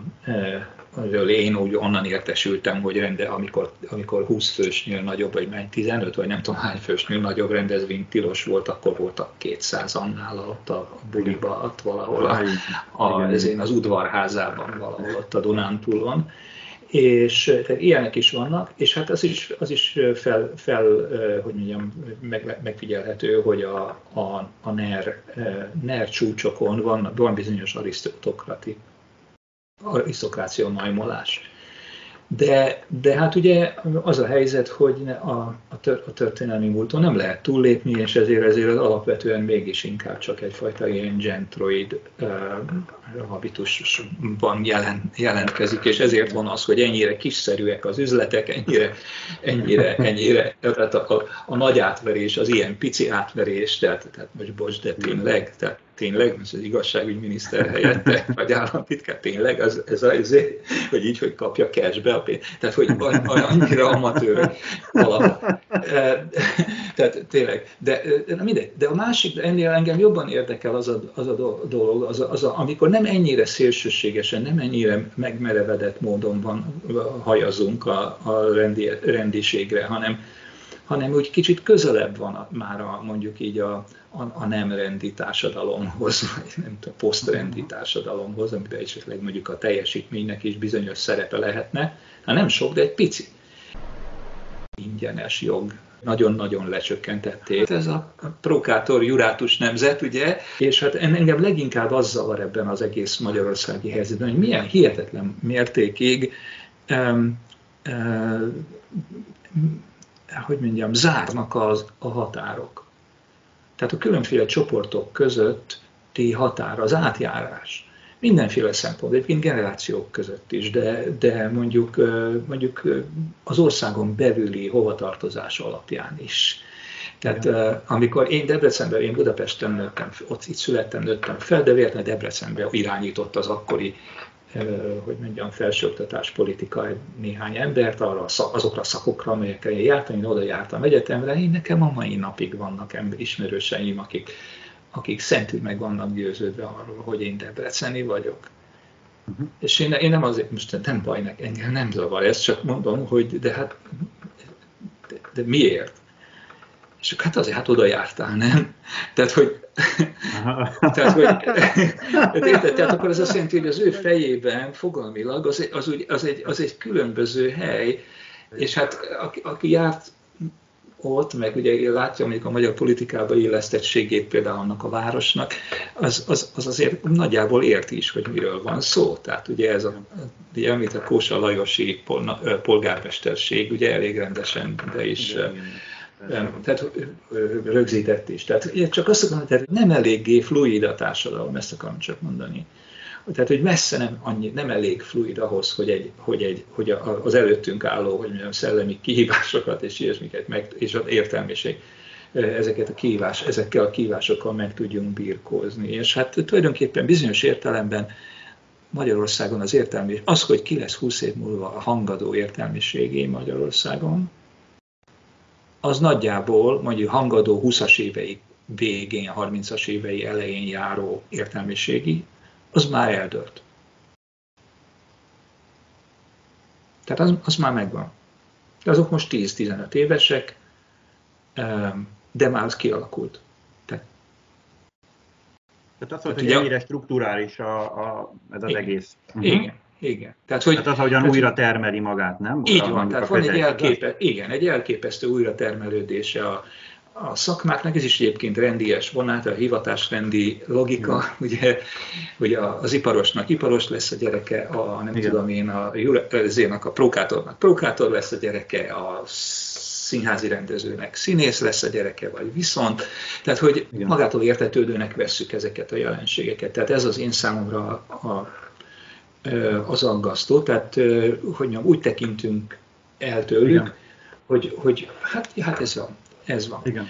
onnan értesültem, hogy amikor 20 fősnél nagyobb, vagy 15, vagy nem tudom hány fősnél nagyobb rendezvény tilos volt, akkor voltak 200 annál ott a buliba, ott valahol az udvarházában, valahol ott a Dunántúlon. És tehát ilyenek is vannak, és hát az is hogy mondjam, megfigyelhető, hogy a NER csúcsokon van bizonyos arisztokrácia majmolás. De hát ugye az a helyzet, hogy a történelmi múlton nem lehet túllépni, és ezért az alapvetően mégis inkább csak egyfajta ilyen gentroid habitusban jelentkezik, és ezért van az, hogy ennyire kiszerűek az üzletek, ennyire tehát a nagy átverés, az ilyen pici átverés, tehát most bocs, de tényleg, az igazságügyminiszter helyette, vagy államtitkár, tényleg, hogy így, hogy kapja cashbe a pénzt. Tehát, hogy annyira amatőr valahol. Tehát tényleg, de mindegy. De a másik, ennél engem jobban érdekel az a dolog, amikor nem ennyire szélsőségesen, nem ennyire megmerevedett módon hajazunk a rendiségre, hanem úgy kicsit közelebb van már mondjuk így a nem rendi társadalomhoz, vagy nem tudom, posztrendi társadalomhoz, amiben esetleg mondjuk a teljesítménynek is bizonyos szerepe lehetne. Hát nem sok, de egy pici. Ingyenes jog. Nagyon-nagyon lecsökkentették. Ez a prokátor jurátus nemzet, ugye? És hát engem leginkább az zavar ebben az egész magyarországi helyzetben, hogy milyen hihetetlen mértékig hogy mondjam, zárnak a határok. Tehát a különféle csoportok közötti határ, az átjárás, mindenféle szempont, egyébként generációk között is, de mondjuk az országon belüli hovatartozás alapján is. Tehát amikor én Debrecenben, én Budapesten nőttem, itt születtem, nőttem fel, de véletlenül Debrecenben irányított az akkori hogy mondjam, felsőoktatás politika néhány embert azokra a szakokra, amelyekre én jártam, én oda jártam egyetemre, nekem a mai napig vannak ismerőseim, akik szentül meg vannak győződve arról, hogy én debreceni vagyok. És én nem azért, most nem baj, engem nem zavar, ezt csak mondom, hogy de miért? És hát azért, hát oda jártál, nem? Tehát akkor ez azt jelenti, hogy az ő fejében fogalmilag az egy különböző hely, és hát aki járt ott, meg ugye látja mondjuk a magyar politikába illesztettségét például annak a városnak, az azért nagyjából érti is, hogy miről van szó. Tehát ugye ugye említett Kósa Lajosi polgármesterség, ugye elég rendesen, de is tehát rögzített is. Tehát csak azt akarom, hogy nem eléggé fluid a társadalom, ezt akarom csak mondani, Tehát, hogy messze nem elég fluid ahhoz, hogy az előttünk álló, hogy mondjam, szellemi kihívásokat és ilyesmiket, és az értelmiség, ezekkel a kihívásokkal meg tudjunk birkózni. És hát tulajdonképpen bizonyos értelemben Magyarországon az értelmiség, az, hogy ki lesz 20 év múlva a hangadó értelmiségé Magyarországon, az nagyjából mondjuk hangadó 20-as évei végén, 30-as évei elején járó értelmiségi, az már eldőlt. Tehát az már megvan. De azok most 10-15 évesek, de már az kialakult. Tehát az, hogy ennyire strukturális ez az egész. Igen. Tehát az, ahogyan újra termeli magát, nem? Így van, tehát van egy elképesztő újratermelődése a szakmáknak, ez is egyébként rendies vonát, a hivatásrendi logika, ugye az iparosnak iparos lesz a gyereke, a prókátor lesz a gyereke, a színházi rendezőnek színész lesz a gyereke, vagy viszont. Tehát, hogy magától értetődőnek vesszük ezeket a jelenségeket. Tehát ez az én számomra az aggasztó. Tehát, hogy mondjam, úgy tekintünk el tőlük, hogy hát ez van. Igen.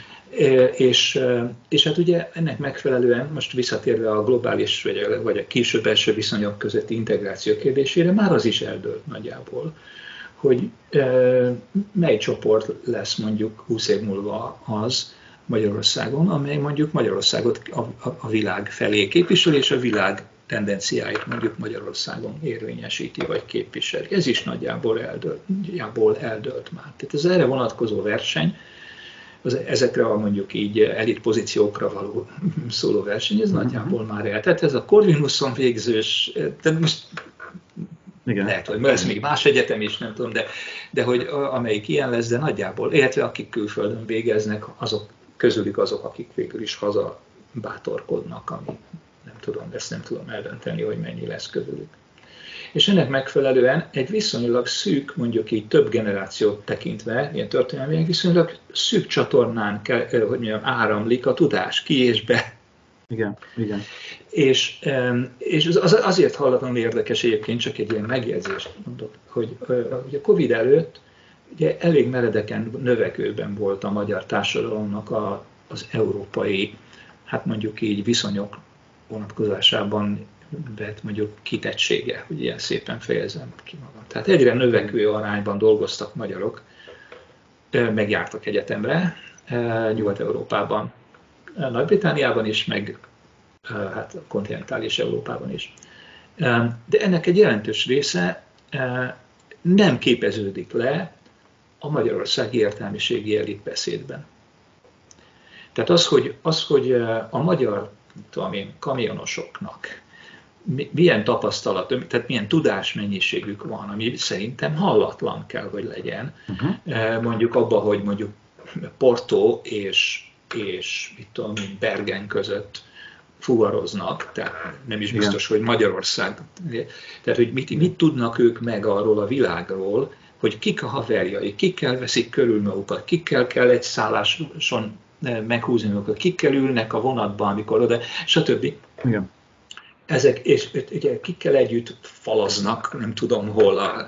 És hát ugye ennek megfelelően, most visszatérve a globális vagy a külső-belső viszonyok közötti integráció kérdésére, már az is eldőlt nagyjából, hogy mely csoport lesz mondjuk 20 év múlva az Magyarországon, amely mondjuk Magyarországot a világ felé képviseli, és a világ tendenciáit mondjuk Magyarországon érvényesíti vagy képviseli. Ez is nagyjából eldőlt már. Tehát az erre vonatkozó verseny, ezekre a mondjuk így elit pozíciókra való szóló verseny, ez nagyjából már eltelt. Ez a Corvinuson végzős, de most lehet, hogy lesz még más egyetem is, nem tudom, de hogy amelyik ilyen lesz, de nagyjából, illetve akik külföldön végeznek, azok közülük azok, akik végül is haza bátorkodnak, ami ezt nem tudom eldönteni, hogy mennyi lesz közülük. És ennek megfelelően egy viszonylag szűk, mondjuk így több generációt tekintve, ilyen történelmileg viszonylag szűk csatornán áramlik a tudás ki és be. Igen. És azért hallatlanul érdekes egyébként, csak egy ilyen megjegyzést mondok, hogy a Covid előtt ugye elég meredeken növekvőben volt a magyar társadalomnak az európai, hát mondjuk így viszonyok vonatkozásában vett mondjuk kitettsége, hogy ilyen szépen fejezem ki magam. Tehát egyre növekvő arányban dolgoztak magyarok, megjártak egyetemre, Nyugat-Európában, Nagy-Britanniában is, meg hát a kontinentális Európában is. De ennek egy jelentős része nem képeződik le a magyarországi értelmiségi elitbeszédben. Tehát az, hogy a magyar kamionosoknak milyen tapasztalat, tehát milyen tudásmennyiségük van, ami szerintem hallatlan kell, hogy legyen. Mondjuk abban, hogy mondjuk Porto és mit tudom, Bergen között fuvaroznak, tehát nem is biztos, hogy Magyarország. Tehát, hogy mit tudnak ők meg arról a világról, hogy kik a haverjai, kikkel veszik körül magukat, kikkel kell egy szálláson meghúzni magukat, kikkel ülnek a vonatban, amikor oda, stb. Igen. Ezek, és ugye kikkel együtt falaznak, nem tudom hol.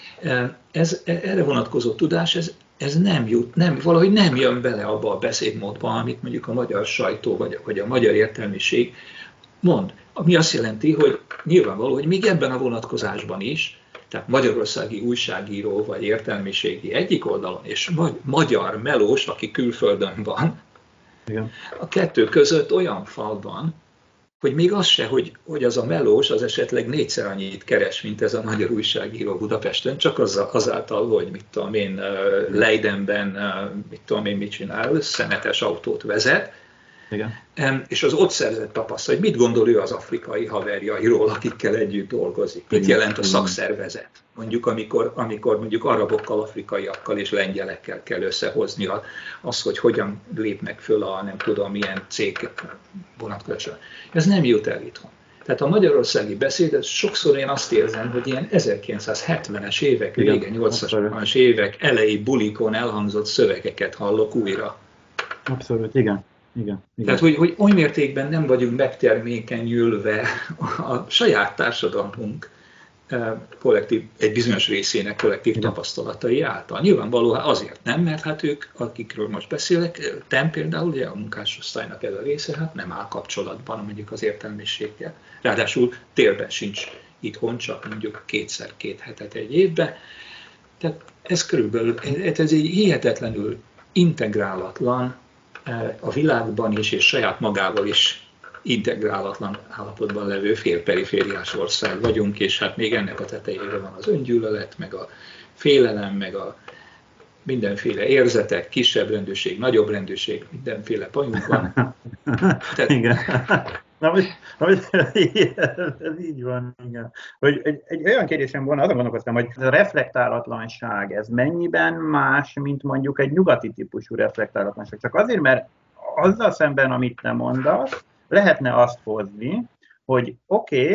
Erre vonatkozó tudás, ez nem jut, valahogy nem jön bele abba a beszédmódba, amit mondjuk a magyar sajtó vagy a magyar értelmiség mond. Ami azt jelenti, hogy nyilvánvaló, hogy még ebben a vonatkozásban is, tehát magyarországi újságíró vagy értelmiségi egyik oldalon, és magyar melós, aki külföldön van, igen. A kettő között olyan fal van, hogy még az se, hogy az a melós az esetleg 4-szer annyit keres, mint ez a magyar újságíró Budapesten, csak azáltal, hogy mit tudom én, Leidenben, mit tudom én, mit csinál, szemetes autót vezet, igen. És az ott szerzett tapasztalat, hogy mit gondol ő az afrikai haverjairól, akikkel együtt dolgozik. Mit jelent a szakszervezet? Mondjuk, amikor mondjuk arabokkal, afrikaiakkal és lengyelekkel kell összehozni az, hogy hogyan lépnek föl a nem tudom milyen cég vonatkozása. Ez nem jut el itthon. Tehát a magyarországi beszéd, sokszor én azt érzem, hogy ilyen 1970-es évek, vége 80-as évek elejé bulikon elhangzott szövegeket hallok újra. Abszolút, igen. Igen. Tehát, hogy oly mértékben nem vagyunk megtermékenyülve a saját társadalmunk kollektív, egy bizonyos részének kollektív tapasztalatai által. Nyilvánvalóan azért nem, mert hát ők, akikről most beszélek, például ugye a munkásosztálynak ez a része, hát nem áll kapcsolatban mondjuk az értelmiséggel. Ráadásul térben sincs itthon, csak mondjuk 2 hetet egy évben. Tehát ez körülbelül, ez egy hihetetlenül integrálatlan, a világban is és saját magával is integrálatlan állapotban levő félperifériás ország vagyunk, és hát még ennek a tetejében van az öngyűlölet, meg a félelem, meg a mindenféle érzetek, kisebb rendőrség, nagyobb rendőrség, mindenféle bajunk van. Tehát... Igen. Ez így van, igen. Hogy egy olyan kérdésem volna, azon gondolkoztam, hogy ez a reflektálatlanság, ez mennyiben más, mint mondjuk egy nyugati típusú reflektálatlanság? Csak azért, mert azzal szemben, amit te mondasz, lehetne azt hozni, hogy oké,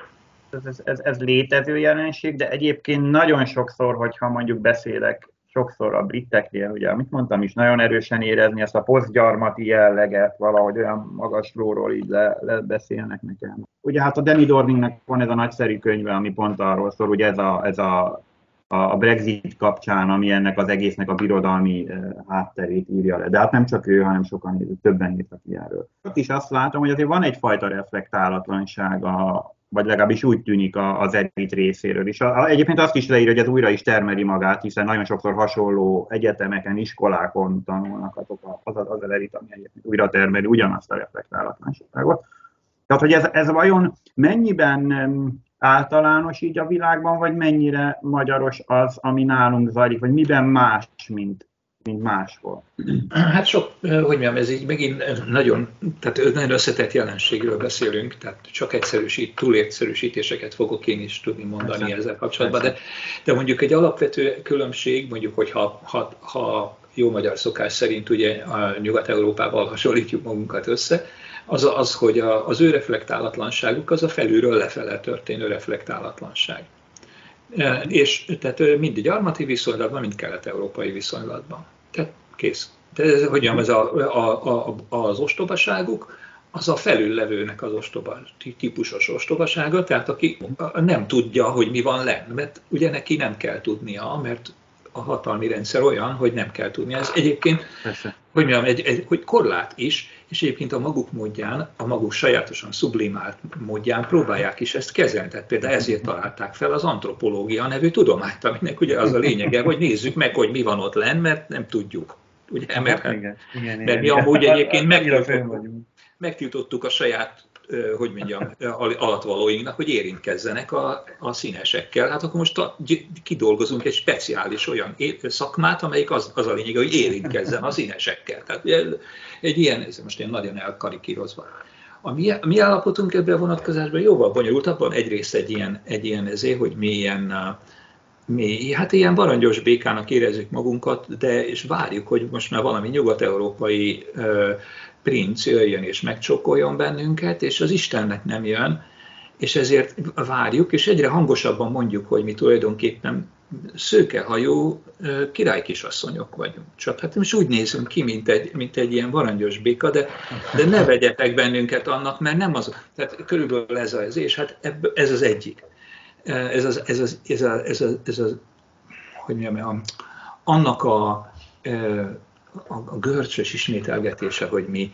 ez létező jelenség, de egyébként nagyon sokszor, hogyha mondjuk beszélek sokszor a briteknél, ugye, amit mondtam is, nagyon erősen érezni ezt a posztgyarmati jelleget, valahogy olyan magasról így beszélnek nekem. Ugye hát a Danny Dorningnek van ez a nagyszerű könyve, ami pont arról szól, hogy ez a Brexit kapcsán, ami ennek az egésznek a birodalmi hátterét írja le. De hát nem csak ő, hanem sokan, többen írtak ilyenről. Ott is azt látom, hogy azért van egyfajta reflektálatlanság, vagy legalábbis úgy tűnik az elit részéről is. Egyébként azt is leírja, hogy ez újra is termeli magát, hiszen nagyon sokszor hasonló egyetemeken, iskolákon tanulnak az elit, ami egyébként újra termeli ugyanazt a reflektálatlanságot. Tehát, hogy ez vajon mennyiben általános így a világban, vagy mennyire magyaros az, ami nálunk zajlik, vagy miben más, mint máshol? Hát sok, hogy mondjam, ez így megint nagyon összetett jelenségről beszélünk, tehát csak túlegyszerűsítéseket fogok én is tudni mondani ezzel kapcsolatban, de mondjuk egy alapvető különbség, mondjuk, hogy ha jó magyar szokás szerint ugye a Nyugat-Európával hasonlítjuk magunkat össze, az, hogy az ő reflektálatlanságuk az a felülről lefele történő reflektálatlanság. És tehát mind gyarmati viszonylatban, mind kelet-európai viszonylatban. Tehát kész. Tehát hogy mondjam, ez az ostobaságuk, az a felüllevőnek az típusos ostobasága, tehát aki nem tudja, hogy mi van lenn, mert ugye neki nem kell tudnia, mert a hatalmi rendszer olyan, hogy nem kell tudnia. Ez egyébként, hogy mondjam, hogy korlát is, és egyébként a maguk módján, a maguk sajátosan sublimált módján próbálják is ezt kezelni. Tehát például ezért találták fel az antropológia nevű tudományt, aminek ugye az a lényege, hogy nézzük meg, hogy mi van ott lenn, mert nem tudjuk. Ugye, mert mi amúgy egyébként megtiltottuk a saját, hogy mondjam, alatvalóinknak, hogy érintkezzenek a színesekkel. Hát akkor most kidolgozunk egy speciális olyan szakmát, amelyik az a lényeg, hogy érintkezzen a színesekkel. Tehát egy ilyen, ez most ilyen nagyon elkarikírozva. A mi állapotunk ebben a vonatkozásban jóval bonyolultabban, egyrészt egy ilyen ezért, hogy hát ilyen varangyos békának érezzük magunkat, és várjuk, hogy most már valami nyugat-európai princ jöjjön és megcsókoljon bennünket, és az Istennek nem jön, és ezért várjuk, és egyre hangosabban mondjuk, hogy mi tulajdonképpen szőkehajú királykisasszonyok vagyunk. Csak hát most úgy nézünk ki, mint egy ilyen varangyos béka, de ne vegyetek bennünket annak, mert nem az. Tehát körülbelül ez az, és hát ez az egyik. Hogy mondjam, annak a görcsös ismételgetése, hogy mi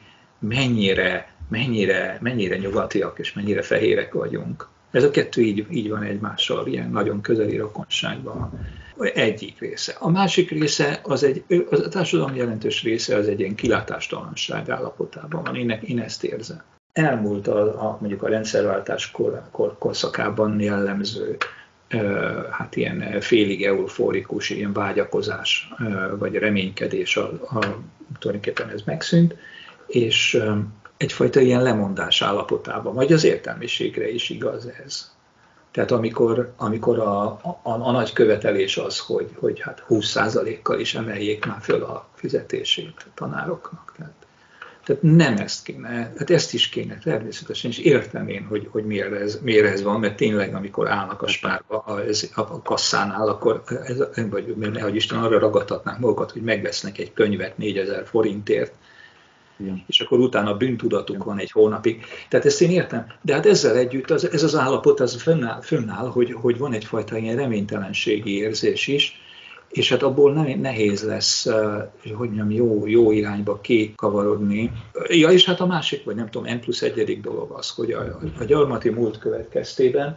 mennyire nyugatiak és mennyire fehérek vagyunk. Ez a kettő így van egymással, ilyen nagyon közeli rokonságban. Egyik része. A másik része, a társadalom jelentős része az egy ilyen kilátástalanság állapotában van. Én ezt érzem. Elmúlt mondjuk a rendszerváltás korszakában jellemző, hát ilyen félig euforikus, ilyen vágyakozás, vagy reménykedés, tulajdonképpen ez megszűnt, és egyfajta ilyen lemondás állapotában, vagy az értelmiségre is igaz ez. Tehát amikor a nagy követelés az, hogy hát 20%-kal is emeljék már föl a fizetését a tanároknak. Tehát nem ezt kéne, hát ezt is kéne természetesen, és értem én, hogy miért ez van, mert tényleg, amikor állnak a spárba, a kasszánál, akkor, vagy nehogy Isten arra ragadtatnánk magukat, hogy megvesznek egy könyvet 4000 forintért, Igen. És akkor utána bűntudatuk van egy hónapig. Tehát ezt én értem. De hát ezzel együtt ez az állapot az fönnáll, hogy van egyfajta ilyen reménytelenségi érzés is, és hát abból nehéz lesz, hogy mondjam, jó irányba kikavarodni. Ja, és hát a másik, vagy nem tudom, N+1 dolog az, hogy a gyarmati múlt következtében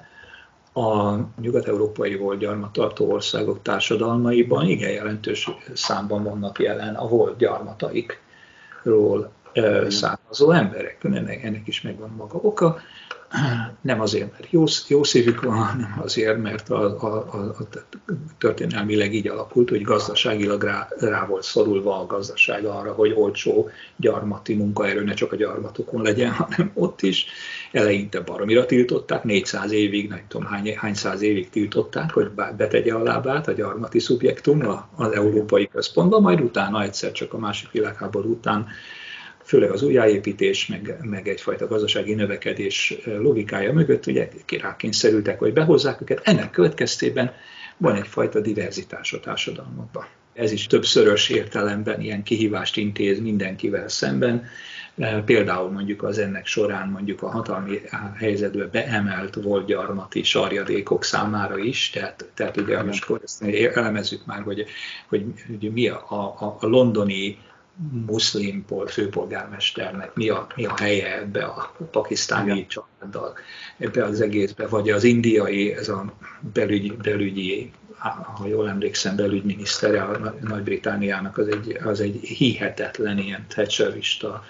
a nyugat-európai volt gyarmattartó országok társadalmaiban igen jelentős számban vannak jelen a volt gyarmataikról származó emberek. Ennek is megvan maga oka. Nem azért, mert jó szívük van, hanem azért, mert a történelmileg így alakult, hogy gazdaságilag rá volt szorulva a gazdaság arra, hogy olcsó gyarmati munkaerő ne csak a gyarmatokon legyen, hanem ott is. Eleinte baromira tiltották, 400 évig, nem tudom hány száz évig tiltották, hogy betegye a lábát a gyarmati szubjektum az európai központban, majd utána egyszer csak a második világháború után főleg az újjáépítés, meg egyfajta gazdasági növekedés logikája mögött ugye rákényszerültek, hogy behozzák őket. Ennek következtében van egyfajta diverzitás a társadalmakban. Ez is többszörös értelemben ilyen kihívást intéz mindenkivel szemben. Például mondjuk az ennek során mondjuk a hatalmi helyzetbe beemelt volt gyarmati sarjadékok számára is, tehát ugye most ezt elemezzük már, hogy mi a londoni muszlim főpolgármesternek mi a helye ebbe a pakisztáni családdal, ebbe az egészbe, vagy az indiai, ez a belügyi, ha jól emlékszem, belügyminisztere a Nagy-Britanniának, az egy hihetetlen ilyen thatcherista,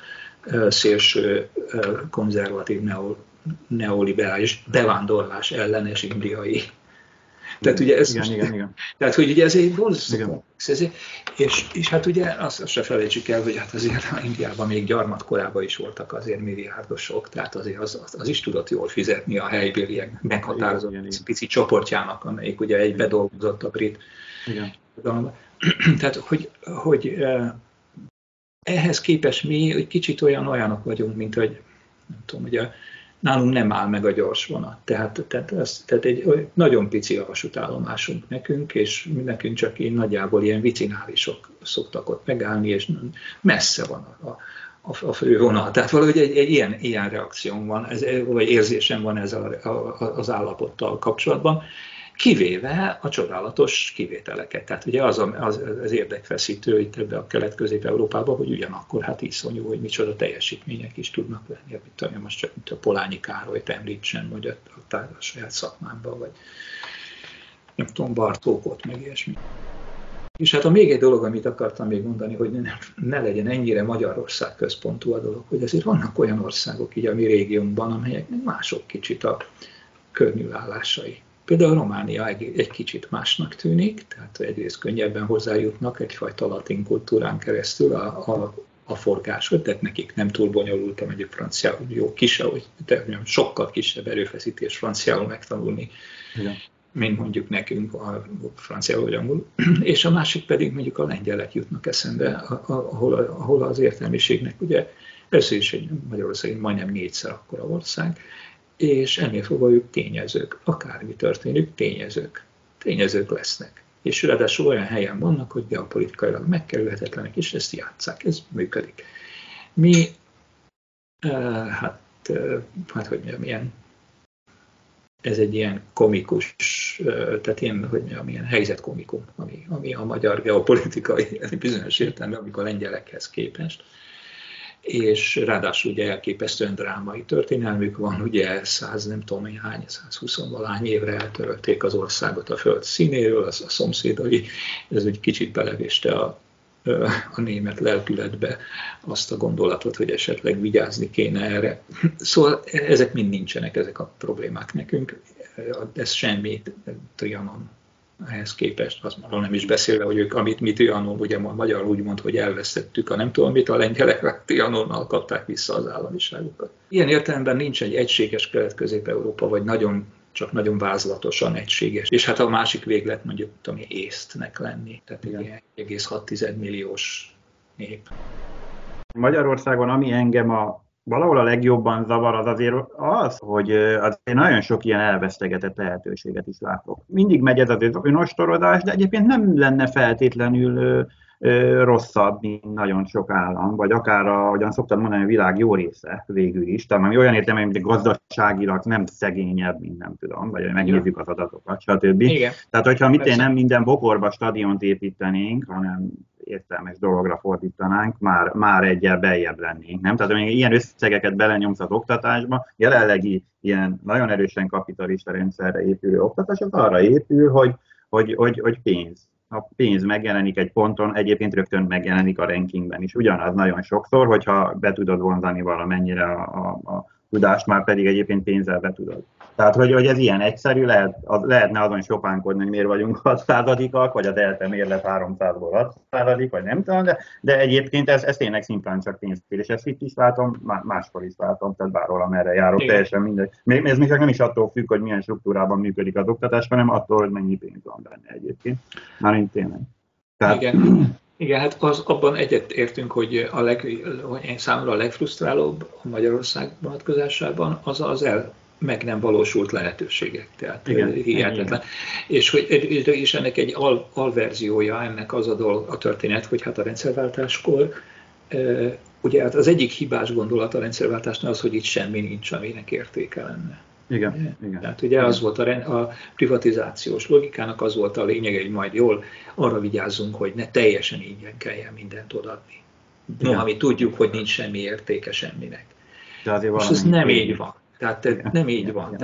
szélső konzervatív neoliberális bevándorlás ellenes indiai. Tehát ugye ez, igen. Tehát, hogy ugye ez egy borzasztó komplex. És hát ugye azt se felejtsük el, hogy hát azért Indiában még gyarmatkorában is voltak azért milliárdosok, tehát azért az is tudott jól fizetni a helybéliek meghatározott pici csoportjának, amelyik ugye egy bedolgozott a brit. Tehát, hogy ehhez képest mi egy kicsit olyanok vagyunk, mint hogy nem tudom, ugye nálunk nem áll meg a gyors vonat. Tehát egy nagyon pici a vasútállomásunk nekünk, és nekünk csak nagyjából ilyen vicinálisok szoktak ott megállni, és messze van a fő vonal. Tehát valahogy egy ilyen reakcióm van, vagy érzésem van ezzel az állapottal kapcsolatban, kivéve a csodálatos kivételeket. Tehát ugye az érdekfeszítő itt ebbe a Kelet-Közép-Európában, hogy ugyanakkor hát iszonyú, hogy micsoda teljesítmények is tudnak lenni. Amit most csak a Polányi Károlyt említsen, vagy a saját szakmámban, vagy nem tudom, Bartókot, meg ilyesmi. És hát még egy dolog, amit akartam még mondani, hogy ne legyen ennyire Magyarország központú a dolog, hogy azért vannak olyan országok így a mi régiónkban, amelyeknek mások kicsit a környülállásai. Például Románia egy kicsit másnak tűnik, tehát egyrészt könnyebben hozzájutnak egyfajta latin kultúrán keresztül a forgáshoz, tehát nekik nem túl bonyolult, mondjuk franciául jó kisebb, de sokkal kisebb erőfeszítés franciául megtanulni, mint mondjuk nekünk a franciául vagy angolul. És a másik pedig mondjuk a lengyelek jutnak eszembe, ahol az értelmiségnek ugye először is Magyarország majdnem 4-szer akkora ország, és ennél fogva ők tényezők. Akármi történik, tényezők lesznek. És ráadásul olyan helyen vannak, hogy geopolitikailag megkerülhetetlenek, és ezt játsszák. Ez működik. Mi, hogy mondjam, ez egy ilyen komikus, tehát ilyen helyzetkomikum, ami a magyar geopolitikai bizonyos értelemben, amikor a lengyelekhez képest. És ráadásul ugye elképesztően drámai történelmük van, ugye 120-valány évre eltörölték az országot a föld színéről, az a szomszédai, ez egy kicsit belevéste a német lelkületbe azt a gondolatot, hogy esetleg vigyázni kéne erre. Szóval ezek mind nincsenek, ezek a problémák nekünk, ez semmi Trianon ehhez képest, azt mondom, nem is beszélve, hogy ők, amit mi Trianon, ugye magyarul úgy mond, hogy elvesztettük, nem tudom mit, a lengyelek Trianonnal kapták vissza az államiságukat. Ilyen értelemben nincs egy egységes Kelet-Közép-Európa, vagy csak nagyon vázlatosan egységes. És hát a másik véglet mondjuk, tudom, észtnek lenni, tehát egy 1,6 milliós nép. Magyarországon, ami engem valahol a legjobban zavar, az azért az, hogy azért nagyon sok ilyen elvesztegetett lehetőséget is látok. Mindig megy ez az önostorozás, de egyébként nem lenne feltétlenül rosszabb, mint nagyon sok állam, vagy akár, ahogyan szoktad mondani, a világ jó része végül is. Tehát ami olyan értelme, mint gazdaságilag nem szegényebb, mint nem tudom, vagy megnézzük az adatokat, stb. Igen. Tehát, hogyha nem minden bokorba stadiont építenénk, hanem értelmes dologra fordítanánk, már egyel beljebb lennénk, nem? Tehát, amíg ilyen összegeket belenyomsz az oktatásba, jelenlegi ilyen nagyon erősen kapitalista rendszerre épülő oktatás, az arra épül, hogy pénz. A pénz megjelenik egy ponton, egyébként rögtön megjelenik a rankingben is. Ugyanaz nagyon sokszor, hogyha be tudod vonzani valamennyire a tudást, már pedig egyébként pénzzel be tudod. Tehát, hogy ez ilyen egyszerű, lehetne azon sopánkodni, hogy miért vagyunk 6%-ak, vagy a delta miért lett 300-ból 6%, vagy nem tudom, de egyébként ez tényleg szimplán csak pénzkér, és ezt itt is látom, máskor is látom, tehát bárhol, amerre járok, igen. Teljesen mindegy. Ez még nem is attól függ, hogy milyen struktúrában működik az oktatás, hanem attól, hogy mennyi pénz van benne egyébként. Mármint tényleg. Tehát... Igen, hát abban egyet értünk, hogy számomra a legfrusztrálóbb a Magyarország vonatkozásában az meg nem valósult lehetőségek. Tehát hihetetlen. És ennek egy alverziója, ennek az a történet, hogy hát a rendszerváltáskor, ugye hát az egyik hibás gondolat a rendszerváltásnál az, hogy itt semmi nincs, aminek értéke lenne. Igen. Tehát ugye az volt a privatizációs logikának az volt a lényege, hogy majd jól arra vigyázzunk, hogy ne teljesen ingyen kelljen mindent odaadni. Noha mi tudjuk, hogy nincs semmi értéke semminek. Most ez nem így van. Tehát nem így van.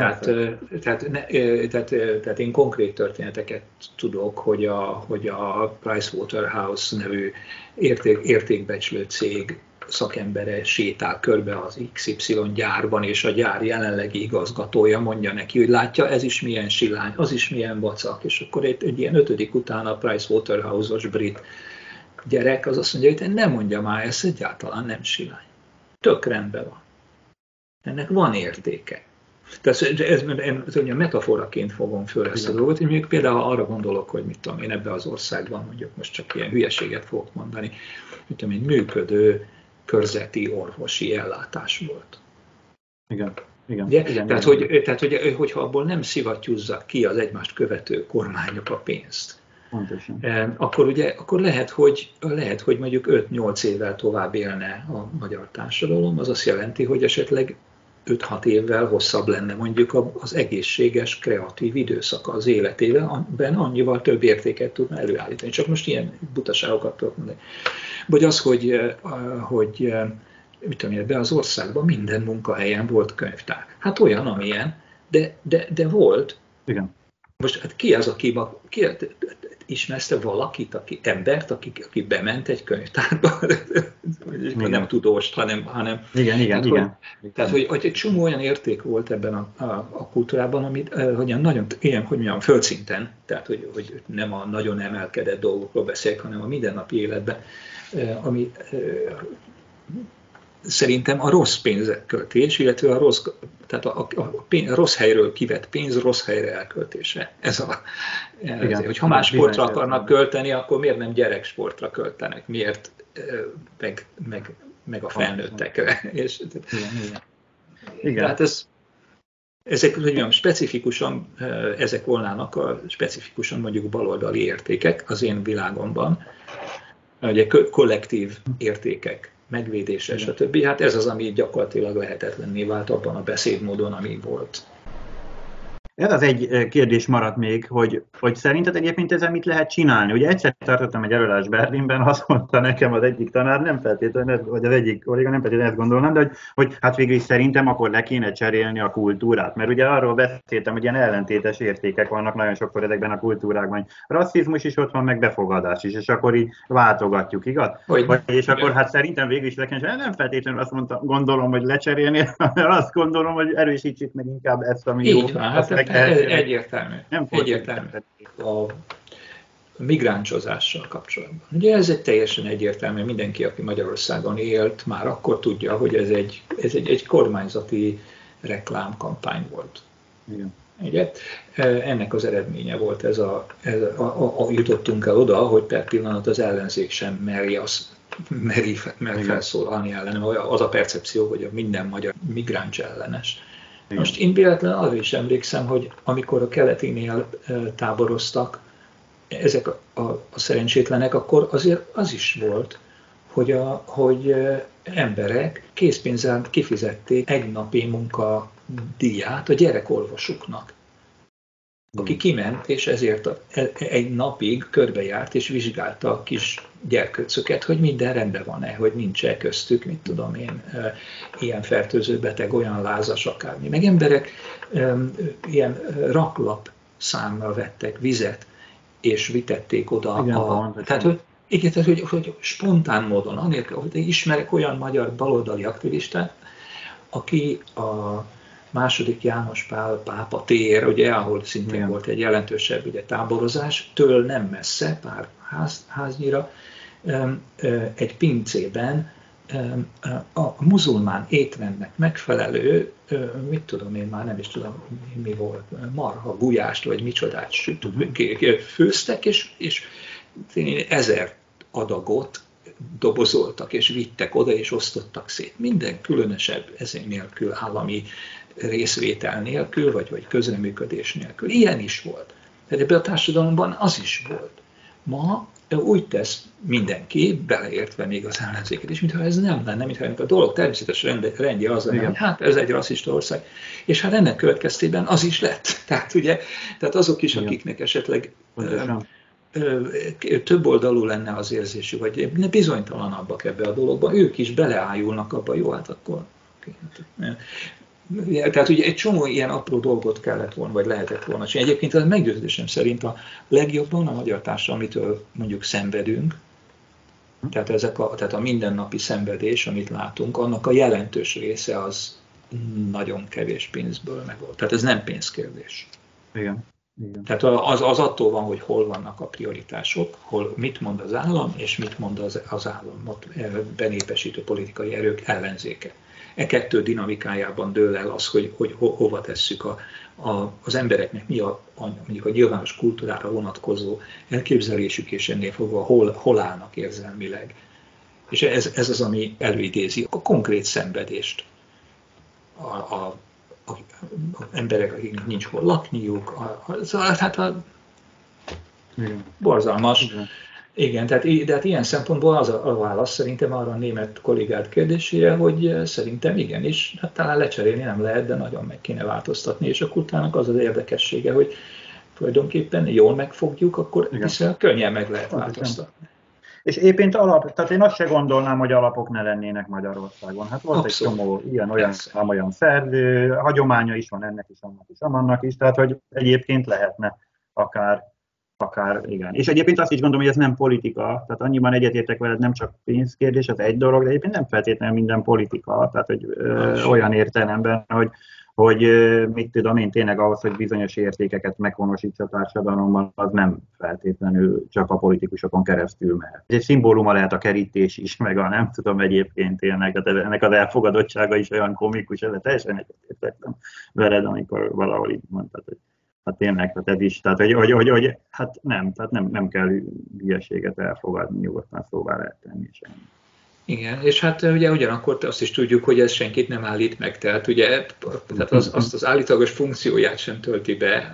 Tehát én konkrét történeteket tudok, hogy a Pricewaterhouse nevű értékbecslő cég szakembere sétál körbe az XY gyárban, és a gyár jelenlegi igazgatója mondja neki, hogy látja, ez is milyen silány, az is milyen vacak, és akkor egy ilyen 5. után a Pricewaterhouse-os brit gyerek az azt mondja, hogy nem mondja már, ez egyáltalán nem silány. Tök rendben van. Ennek van értéke. Tehát ez metaforaként fogom föl ezt a dolgot, hogy mondjuk például arra gondolok, hogy mit tudom én ebben az országban, mondjuk most csak ilyen hülyeséget fogok mondani, mit tudom én, működő körzeti orvosi ellátás volt. Igen. Tehát, hogyha abból nem szivattyúzzak ki az egymást követő kormányok a pénzt, akkor lehet, hogy mondjuk 5-8 évvel tovább élne a magyar társadalom, az azt jelenti, hogy esetleg 5-6 évvel hosszabb lenne mondjuk az egészséges, kreatív időszaka az életében, annyival több értéket tudna előállítani. Csak most ilyen butaságokat tudok mondani. Vagy az, hogy mit tudom én, be az országban minden munkahelyen volt könyvtár. Hát olyan, amilyen, de volt. Igen. Most hát ki az, aki ismersz valakit, embert, aki bement egy könyvtárba, nem tudóst, hanem igen. Tehát, hogy egy csomó olyan érték volt ebben a kultúrában, amit nagyon ilyen, hogy mondjam, földszinten, tehát, hogy nem a nagyon emelkedett dolgokról beszélek, hanem a mindennapi életben, ami szerintem a rossz pénzköltés, illetve a rossz helyről kivett pénz rossz helyre elköltése. Igen, hogy ha más sportra akarnak költeni, akkor miért nem gyereksportra költenek? Miért meg a felnőttekre? Igen. Tehát ezek mondjam, specifikusan, ezek volnának specifikusan mondjuk baloldali értékek az én világomban, ugye kollektív értékek megvédése, stb. Hát ez az, ami gyakorlatilag lehetetlenné vált abban a beszédmódon, ami volt. Ez az egy kérdés maradt még, hogy szerinted egyébként ezzel mit lehet csinálni? Ugye egyszer tartottam egy előadást Berlinben, azt mondta nekem az egyik tanár, nem feltétlenül, vagy az egyik kolléga, nem feltétlenül ezt gondolnám, de hogy hát végül is szerintem akkor le kéne cserélni a kultúrát. Mert ugye arról beszéltem, hogy ilyen ellentétes értékek vannak nagyon sokszor ezekben a kultúrákban, hogy rasszizmus is ott van, meg befogadás is, és akkor így váltogatjuk, igaz? És akkor hát szerintem végül is le kéne, nem feltétlenül azt gondolom, hogy lecserélni, hanem azt gondolom, hogy erősítsük meg inkább ezt, ami jó. Egyértelmű. A migráncsozással kapcsolatban. Ugye ez egy teljesen egyértelmű, mindenki, aki Magyarországon élt, már akkor tudja, hogy ez egy kormányzati reklámkampány volt. Igen. Ugye? Ennek az eredménye volt jutottunk el oda, hogy per pillanat az ellenzék sem meri felszólalni ellenem. Az a percepció, hogy a minden magyar migráns ellenes. Igen. Most én véletlenül arra is emlékszem, hogy amikor a keletinél táboroztak, ezek a szerencsétlenek, akkor azért az is volt, hogy emberek készpénzzel kifizették egy napi munkadíját a gyerekorvosuknak, aki kiment, és ezért egy napig körbejárt, és vizsgálta a kis gyerkőcöket, hogy minden rendben van-e, hogy nincs-e köztük, mit tudom én, ilyen fertőző beteg, olyan lázas, akármi. Meg emberek ilyen raklap számmal vettek vizet, és vitették oda. Igen, hogy spontán módon, anélkül, hogy ismerek olyan magyar baloldali aktivistát, aki a II. János Pál pápa tér, ugye, ahol szintén volt egy jelentősebb ugye, táborozás, től nem messze, pár háznyira, egy pincében a muzulmán étrendnek megfelelő, mit tudom én már nem is tudom mi volt, marha, gulyást vagy micsodát főztek, és 1000 adagot dobozoltak és vittek oda és osztottak szét. Minden különösebb ezért nélkül, állami részvétel nélkül, vagy közreműködés nélkül. Ilyen is volt. Tehát ebben a társadalomban az is volt. Ma úgy tesz mindenki, beleértve még az ellenzéket is, mintha ez nem lenne, mintha a dolog természetes rendje az lenne, hogy hát ez egy rasszista ország. És hát ennek következtében az is lett. Tehát ugye, azok is, akiknek esetleg több oldalú lenne az érzésük, vagy bizonytalanabbak ebbe a dologba, ők is beleájulnak abba, jó, hát akkor... Tehát ugye egy csomó ilyen apró dolgot kellett volna, vagy lehetett volna csinálni. Egyébként az meggyőződésem szerint a legjobban a magyar társadalom, amitől mondjuk szenvedünk, tehát a mindennapi szenvedés, amit látunk, annak a jelentős része az nagyon kevés pénzből megold. Tehát ez nem pénzkérdés. Igen. Tehát az attól van, hogy hol vannak a prioritások, hol mit mond az állam, és mit mond az államot benépesítő politikai erők ellenzéke. E kettő dinamikájában dől el az, hogy hova tesszük az embereknek, mi mondjuk a nyilvános kultúrára vonatkozó elképzelésük, és ennél fogva hol állnak érzelmileg. És ez az, ami előidézi a konkrét szenvedést. A emberek, akiknek nincs hol lakniuk, borzalmas. Igen, de hát ilyen szempontból az a válasz szerintem arra a német kollégát kérdésére, hogy szerintem igenis, hát talán lecserélni nem lehet, de nagyon meg kéne változtatni, és a kultúrának az az érdekessége, hogy tulajdonképpen jól megfogjuk, akkor viszonylag könnyen meg lehet változtatni. És éppen tehát én azt se gondolnám, hogy alapok ne lennének Magyarországon. Hát volt abszolút. Egy csomó ilyen szerv, hagyománya is van ennek is, annak is, amannak is, tehát hogy egyébként lehetne akár igen. És egyébként azt is gondolom, hogy ez nem politika, tehát annyiban egyetértek veled, nem csak pénzkérdés, az egy dolog, de egyébként nem feltétlenül minden politika, tehát hogy olyan értelemben, hogy mit tudom én, tényleg ahhoz, hogy bizonyos értékeket meghonosítsa a társadalomban, az nem feltétlenül csak a politikusokon keresztül mehet. Egy szimbóluma lehet a kerítés is, meg a nem tudom egyébként tényleg, tehát ennek az elfogadottsága is olyan komikus, de teljesen egyetértettem veled, amikor valahol így mondtad, hogy hát tényleg, tehát ez is, tehát hogy hát nem kell hülyeséget elfogadni, nyugodtan szóvá lehet tenni semmi. Igen, és hát ugye ugyanakkor azt is tudjuk, hogy ez senkit nem állít meg, tehát ugye tehát azt az állítólagos funkcióját sem tölti be.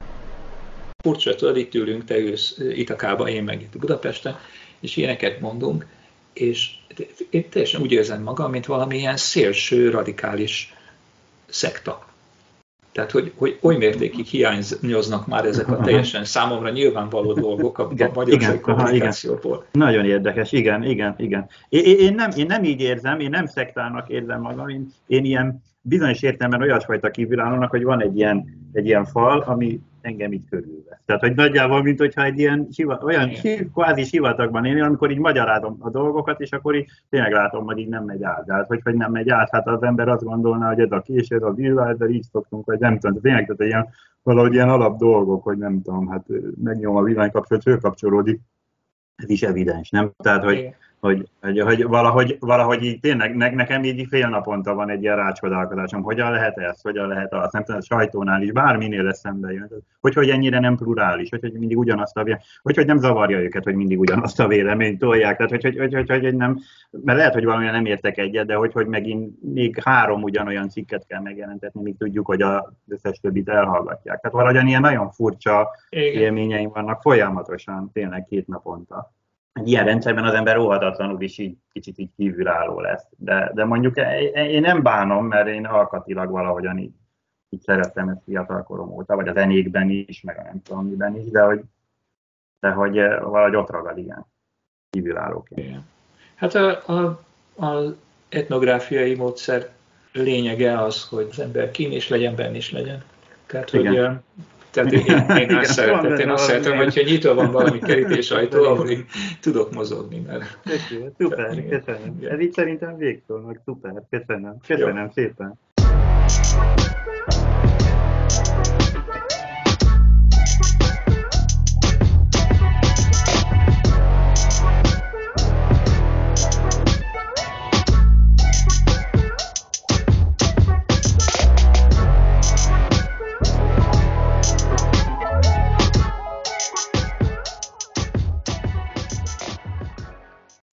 Furcsa, tudod, itt ülünk, te ülsz Itakában, én meg itt Budapesten, és ilyeneket mondunk, és én teljesen úgy érzem magam, mint valamilyen szélső, radikális szekta. Tehát, hogy oly mértékig hiányoznak már ezek a teljesen számomra nyilvánvaló dolgok a magyar kommunikációból. Nagyon érdekes, igen. Én nem így érzem, én nem szektának érzem magam, én ilyen bizonyos értelemben olyasfajta kívülállónak, hogy van egy ilyen fal, ami engem így körülvesz. Tehát, hogy nagyjából, mint hogyha egy ilyen kvázi sivatagban élni, amikor így magyarázom a dolgokat, és akkor így tényleg látom, hogy így nem megy át. De hát, hogy nem megy át, hát az ember azt gondolná, hogy ez a kés, ez a villa, ezzel így szoktunk, vagy nem tudom. Tényleg, tehát ilyen, valahogy ilyen alap dolgok, hogy nem tudom, hát megnyom a villanykapcsolat, fölkapcsolódik. Ez is evidens, nem? Tehát, hogy valahogy így tényleg nekem így fél naponta van egy ilyen rácsodálkozásom, hogyan lehet ez, hogyan lehet az, nem tudom, a sajtónál is, bárminél eszembe jön, hogy ennyire nem plurális, hogy mindig ugyanazt hogy nem zavarja őket, hogy mindig ugyanazt a véleményt tolják, tehát hogy nem, mert lehet, hogy valamilyen nem értek egyet, de hogy megint még 3 ugyanolyan cikket kell megjelentetni, míg tudjuk, hogy az összes többit elhallgatják. Tehát valahogyan ilyen nagyon furcsa élményeim vannak folyamatosan, tényleg 2 naponta. Egy ilyen rendszerben az ember óhatatlanul is így kicsit így kívülálló lesz. De mondjuk én nem bánom, mert én alkatilag valahogyan így szerettem ezt fiatalkorom óta, vagy a zenékben is, meg a nem tudom miben is, de hogy valahogy ott ragad, igen, kívülállóként. Hát az etnográfiai módszer lényege az, hogy az ember kín is legyen, benn is legyen. Tehát, hogy tehát én azt szeretem, hogyha nyitva van valami kerítés ajtó, ahol én tudok mozogni. Mert... Szuper, köszönöm. Ez így szerintem végszónak, szuper, köszönöm szépen.